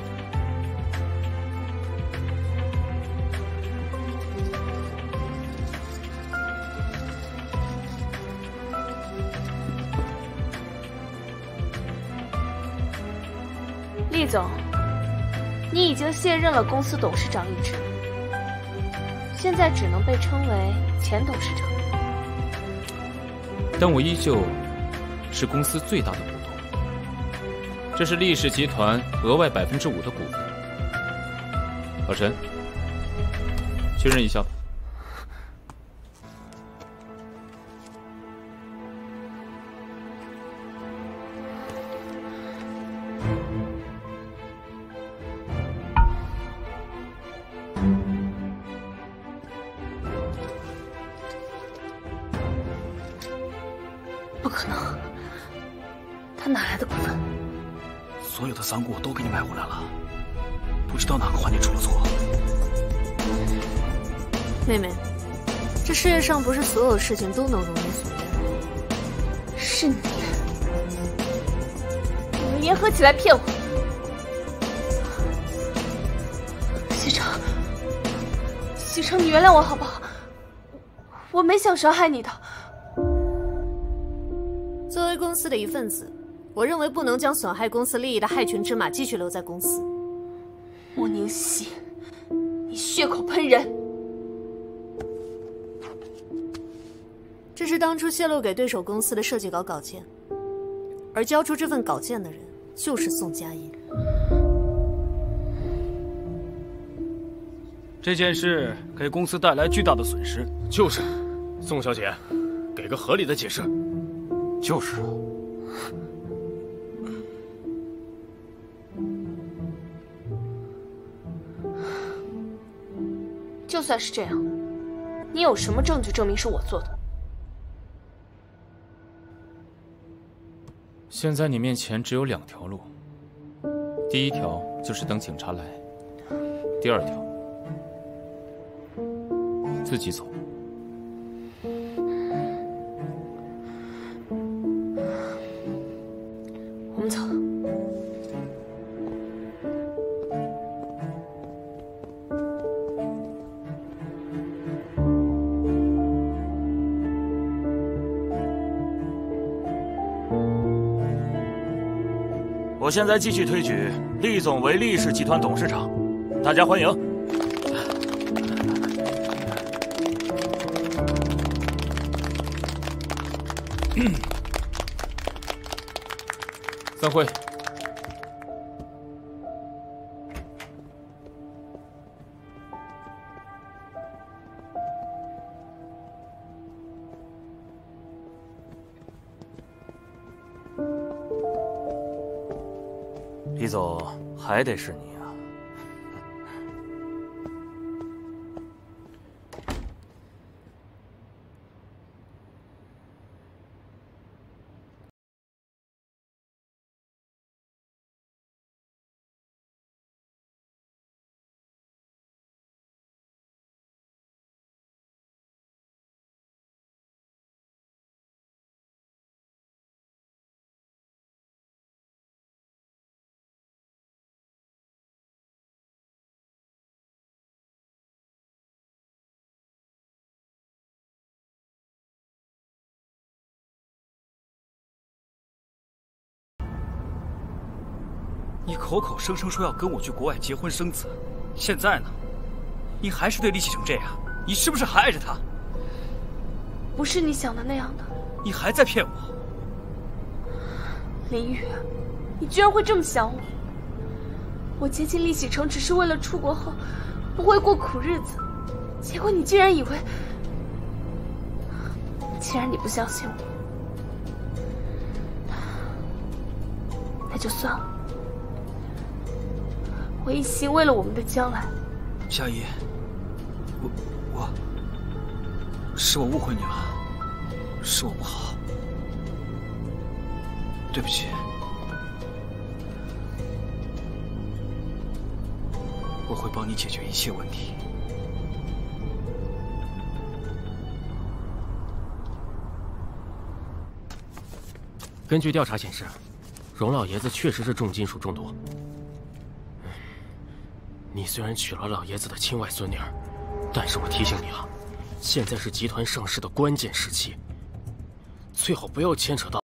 S7: 厉总，你已经卸任了公司董事长一职，现在只能被称为前董事长。
S8: 但我依旧是公司最大的股东，这是力士集团额外5%的股份。老陈，确认一下吧。
S7: 不可能，他哪来的股份？
S19: 所有的散股我都给你买回来了，不知道哪个环节出了错。
S1: 妹妹，这世界上不是所有事情都能如你所愿。
S7: 是你们联合起来骗我。西城，西城，你原谅我好不好？我没想伤害你的。
S1: 作为公司的一份子，我认为不能将损害公司利益的害群之马继续留在公司。
S7: 莫宁熙，你血口喷人！
S1: 这是当初泄露给对手公司的设计稿件，而交出这份稿件的人就是宋佳音。
S19: 这件事给公司带来巨大的损失。
S4: 就是，宋小姐， 给个合理的解释。
S10: 就是啊。
S7: 就算是这样，你有什么证据证明是我做的？
S8: 现在你面前只有2条路，第一条就是等警察来，第2条自己走。
S7: 我们走。
S10: 我现在继续推举厉总为厉氏集团董事长，大家欢迎。
S8: 散会。
S10: 李总，还得是你啊！
S19: 你口口声声说要跟我去国外结婚生子，现在呢？你还是对厉启成这样，你是不是还爱着他？
S7: 不是你想的那样的。
S19: 你还在骗我。
S7: 林雨，你居然会这么想我？我接近厉启成只是为了出国后不会过苦日子，结果你竟然以为……既然你不相信我，那就算了。我一心为了我们的将来。
S19: 夏依，是我误会你了，是我不好，对不起。我会帮你解决一切问题。
S4: 根据调查显示，荣老爷子确实是重金属中毒。你虽然娶了老爷子的亲外孙女儿，但是我提醒你啊，现在是集团上市的关键时期，最好不要牵扯到。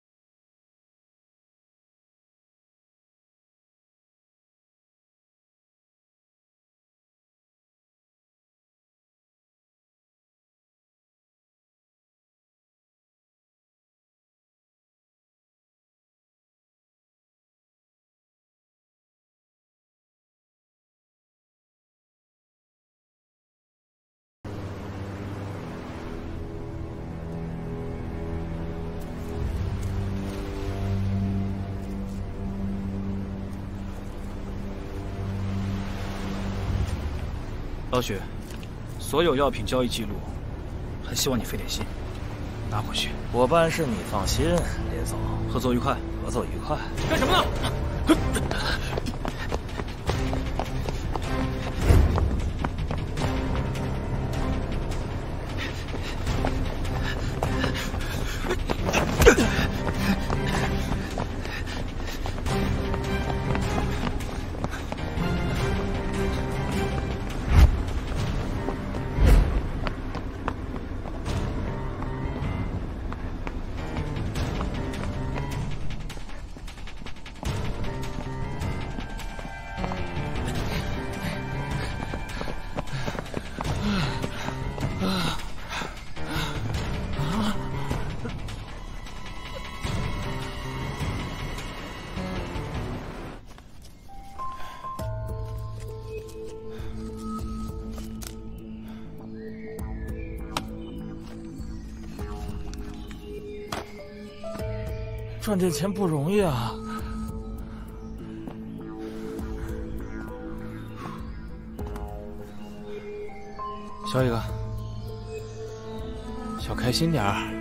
S19: 老许，所有药品交易记录，还希望你费点心，拿回去。
S10: 我办事你放心，林总，
S19: 合作愉快，
S10: 合作愉快。
S4: 干什么呢？
S10: 赚点钱不容易啊。
S14: 小一个，小开心点儿。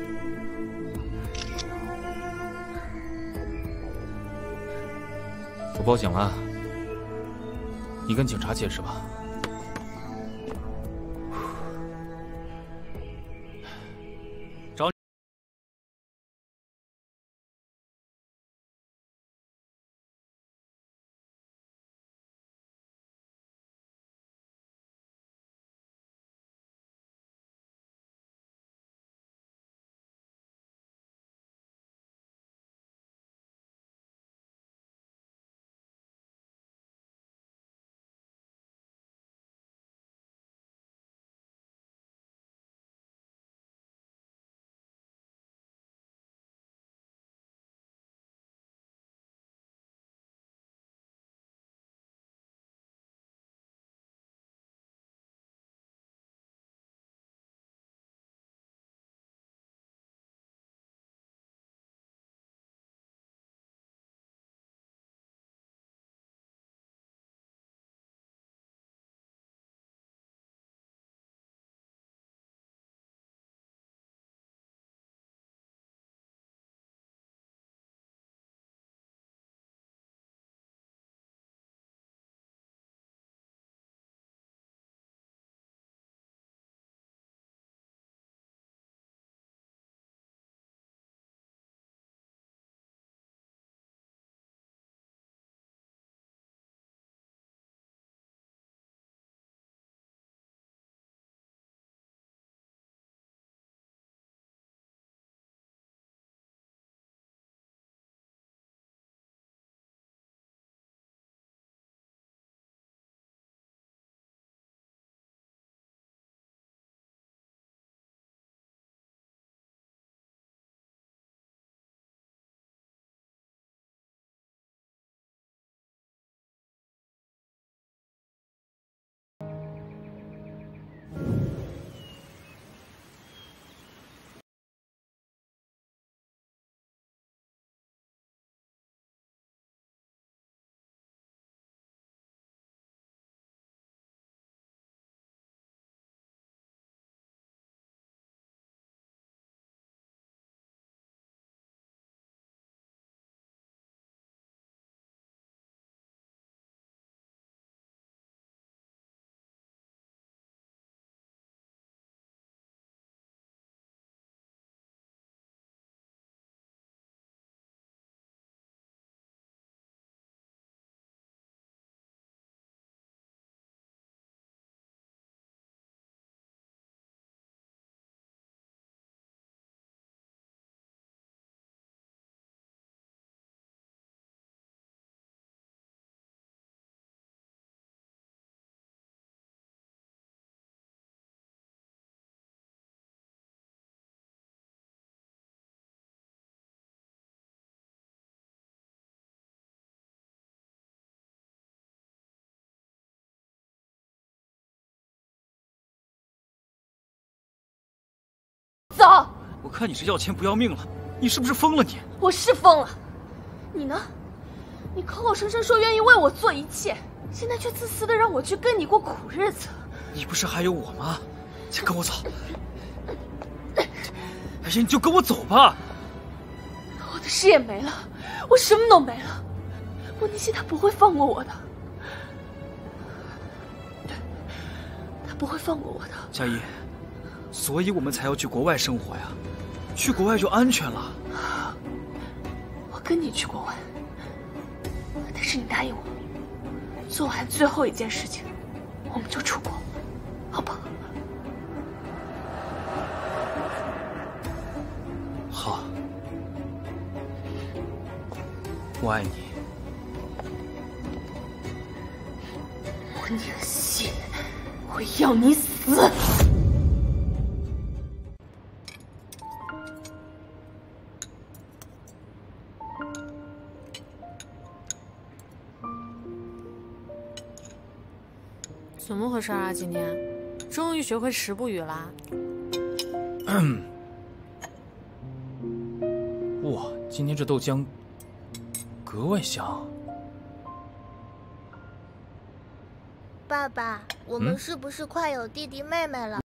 S8: 我报警了，你跟警察解释吧。找你。
S15: 走！
S19: 我看你是要钱不要命了，你是不是疯了你？
S7: 我是疯了，你呢？你口口声声说愿意为我做一切，现在却自私的让我去跟你过苦日子。
S19: 你不是还有我吗？先跟我走。哎呀，你就跟我走吧。
S7: 我的事业没了，我什么都没了。莫宁熙他不会放过我的，他不会放过我的。
S19: 佳怡，所以我们才要去国外生活呀，去国外就安全了。
S7: 我跟你去国外，但是你答应我，做完最后一件事情，我们就出国，好不好？
S19: 好，我爱你。
S7: 莫宁熙，我要你死！
S1: 怎么回事啊？今天终于学会食不语啦？
S19: 哇，
S14: 今天这豆浆格外香。
S13: 爸爸，我们是不是快有弟弟妹妹了？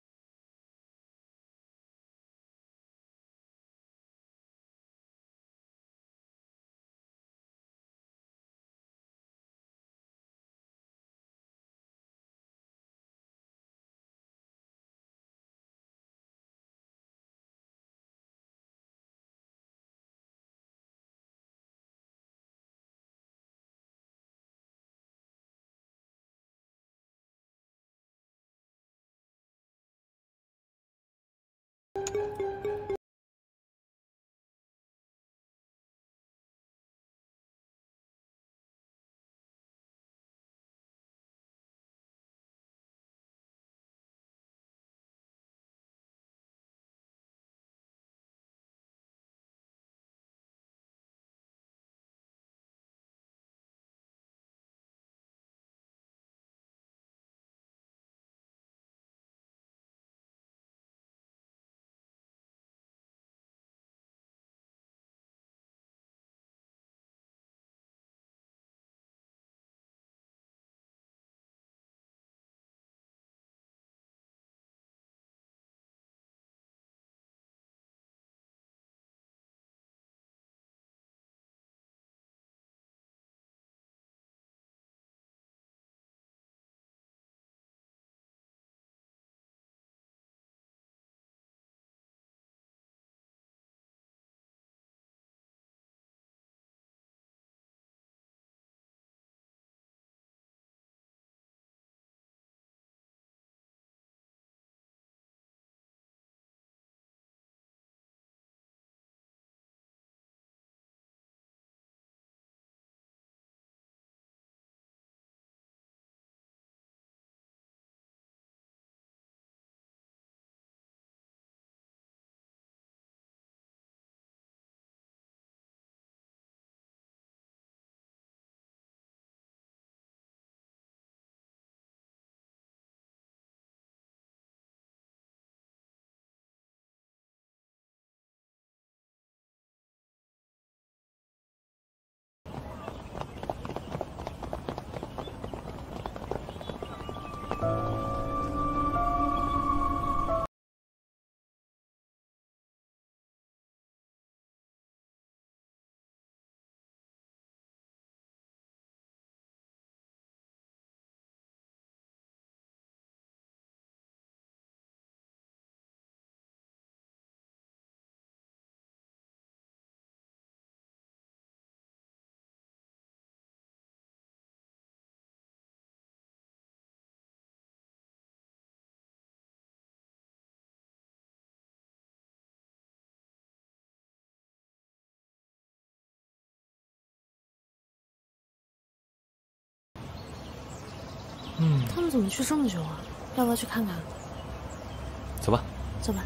S15: 他们怎么去这么久啊？要不要去看看？
S11: 走吧。
S15: 走吧。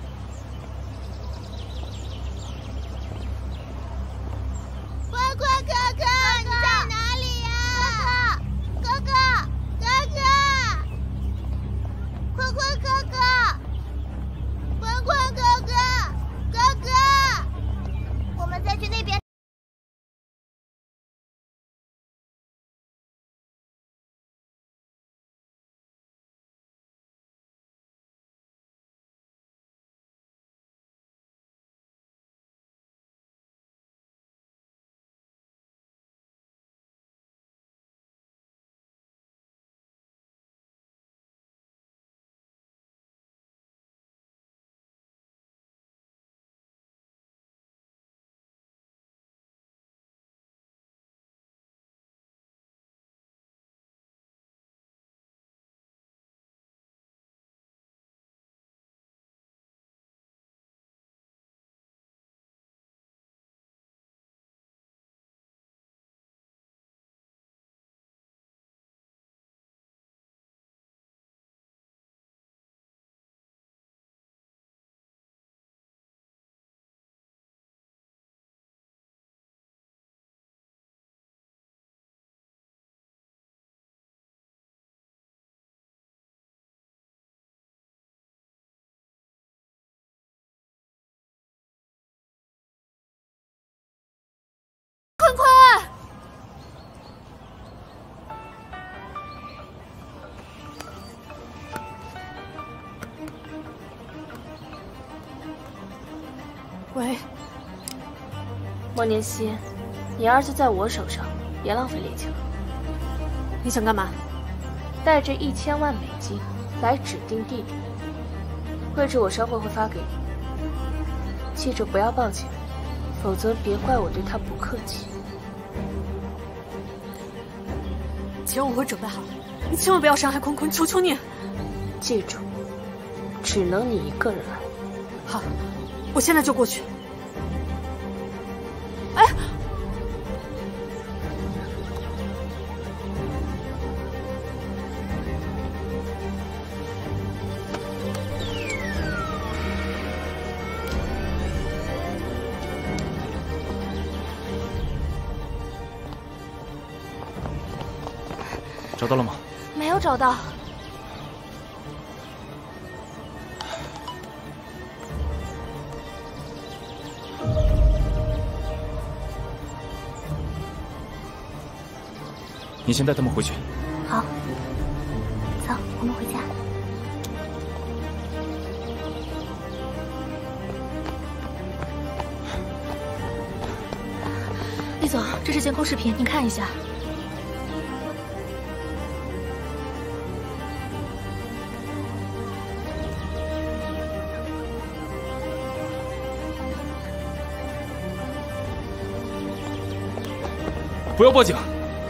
S15: 喂，
S7: 莫宁熙，你儿子在我手上，别浪费力气了。
S15: 你想干嘛？
S7: 带着1000万美金来指定地点，位置我稍后会发给你。记着不要报警，否则别怪我对他不客气。
S15: 钱我会准备好，你千万不要伤害坤坤，求求你！
S7: 记住，只能你一个人来。
S15: 好，我现在就过去。哎，
S19: 找到了吗？
S20: 没有找到。
S19: 你先带他们回去。
S13: 好，走，我们回家。
S3: 厉总，这是监控视频，您看一下。
S19: 不要报警！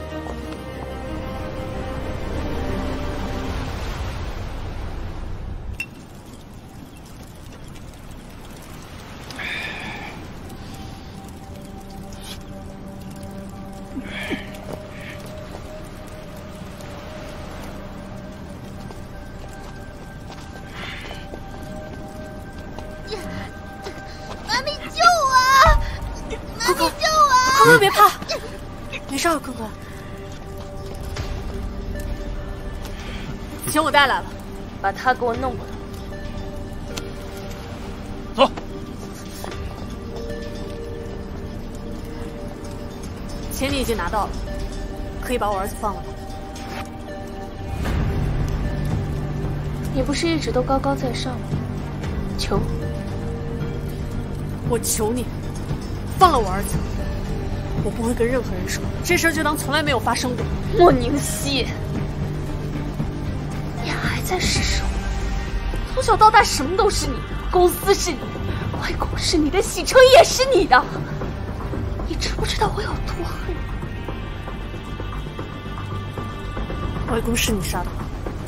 S13: 妈咪救我！妈咪救我！
S15: 坤坤别怕，没事，坤坤。钱我带来了，
S7: 把他给我弄过来。
S19: 走。
S15: 钱你已经拿到了，可以把我儿子放了吗？
S7: 你不是一直都高高在上吗？求你，
S15: 我求你，放了我儿子。我不会跟任何人说，这事儿就当从来没有发生过。
S7: 莫宁熙，你还在试手？从小到大什么都是你的，公司是你的，外公是你的，喜成也是你的。你知不知道我有多恨你？
S15: 外公是你杀的吗？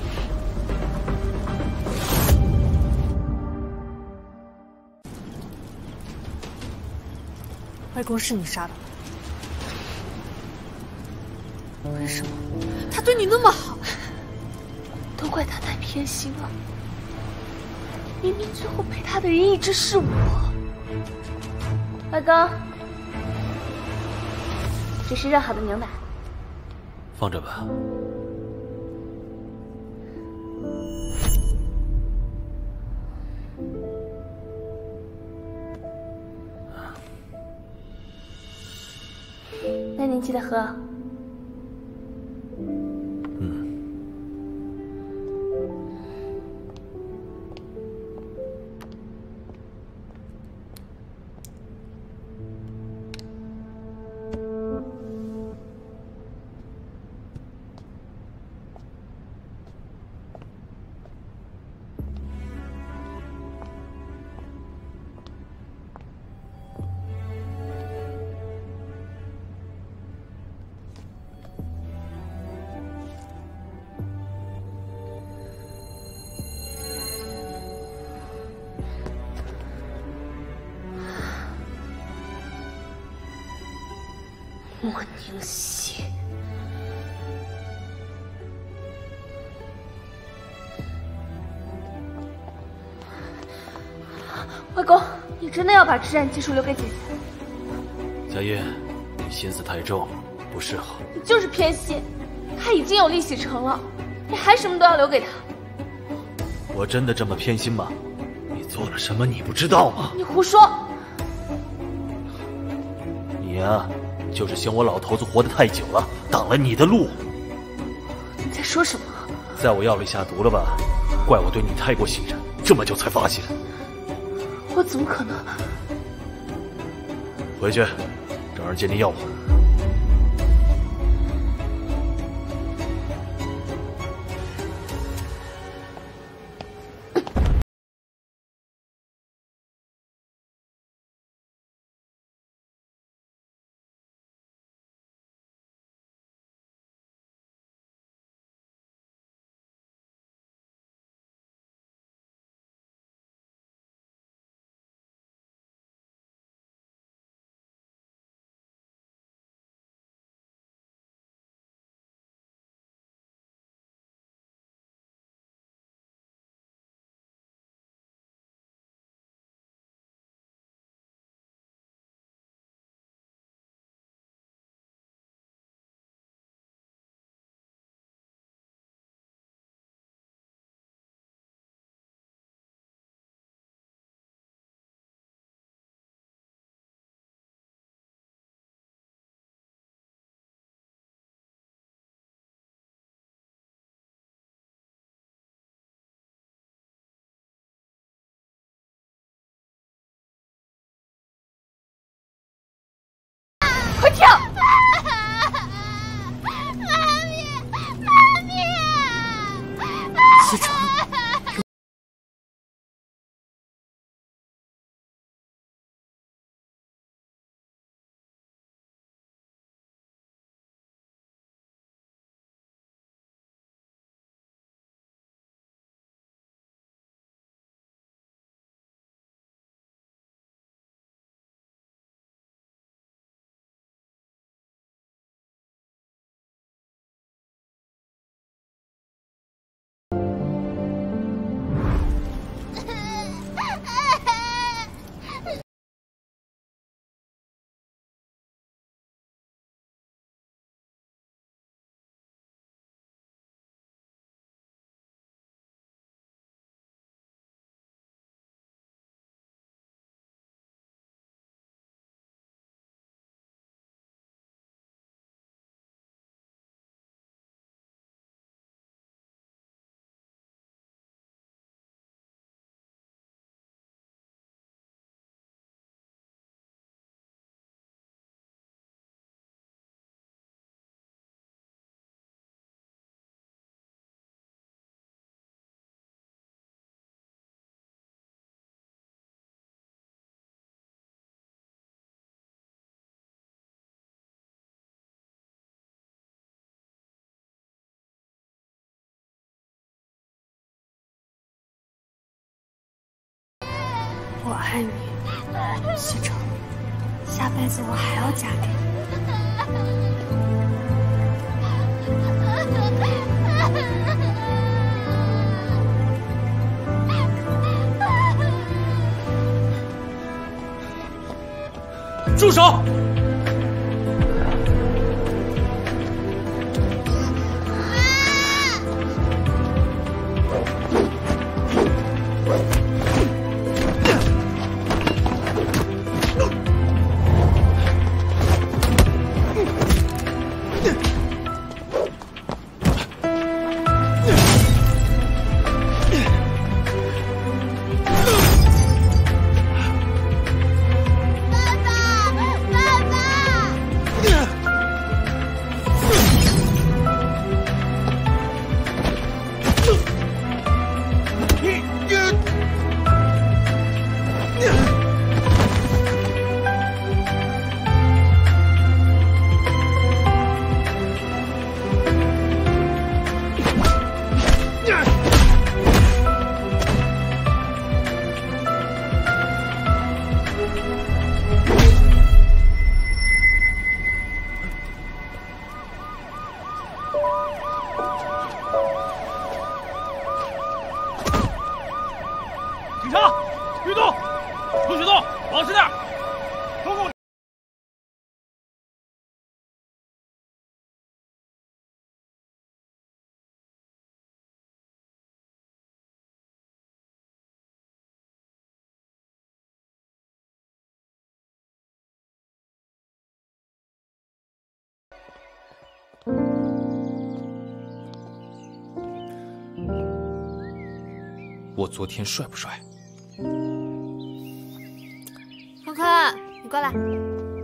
S15: 外公是你杀的吗？为什么他对你那么好？
S7: 都怪他太偏心了。明明最后陪他的人一直是我。外公，这是热好的牛奶，
S11: 放着吧。
S7: 那您记得喝。莫宁熙，外公，你真的要把治安技术留给姐姐？
S11: 佳音，你心思太重，不适合。
S7: 你就是偏心，他已经有利息成了，你还什么都要留给他？
S11: 我真的这么偏心吗？你做了什么你不知道吗？
S7: 你胡说！
S11: 你呀，就是嫌我老头子活得太久了，挡了你的路。
S7: 你在说什么？
S11: 在我药里下毒了吧？怪我对你太过信任，这么久才发现。
S7: 我怎么可能？
S11: 回去，找人接你药物。
S15: 快跳！西城，
S7: 我爱你，西城，下辈子我还要嫁给
S18: 你。住手！警察，别动，不许动，老实点，都给我。
S8: 我昨天帅不帅？
S7: 坤坤，你过来。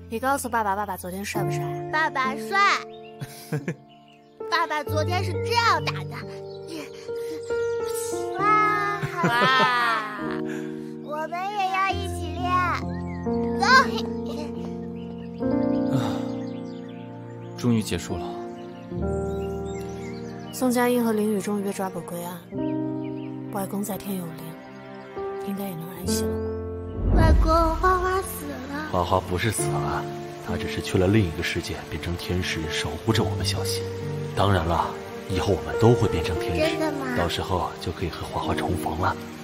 S1: 你告诉爸爸，爸爸昨天帅不帅？
S13: 爸爸帅。爸爸昨天是这样打的。哇哇！我们也要一起练。走。
S8: 终于结束了。
S1: 宋佳音和林宇终于被抓捕归案，外公在天有灵，应该也能安息了吧？
S13: 外公，花花死了。
S11: 花花不是死了，她只是去了另一个世界，变成天使，守护着我们小溪。当然了，以后我们都会变成天使，
S13: 真的吗？
S11: 到时候就可以和花花重逢了。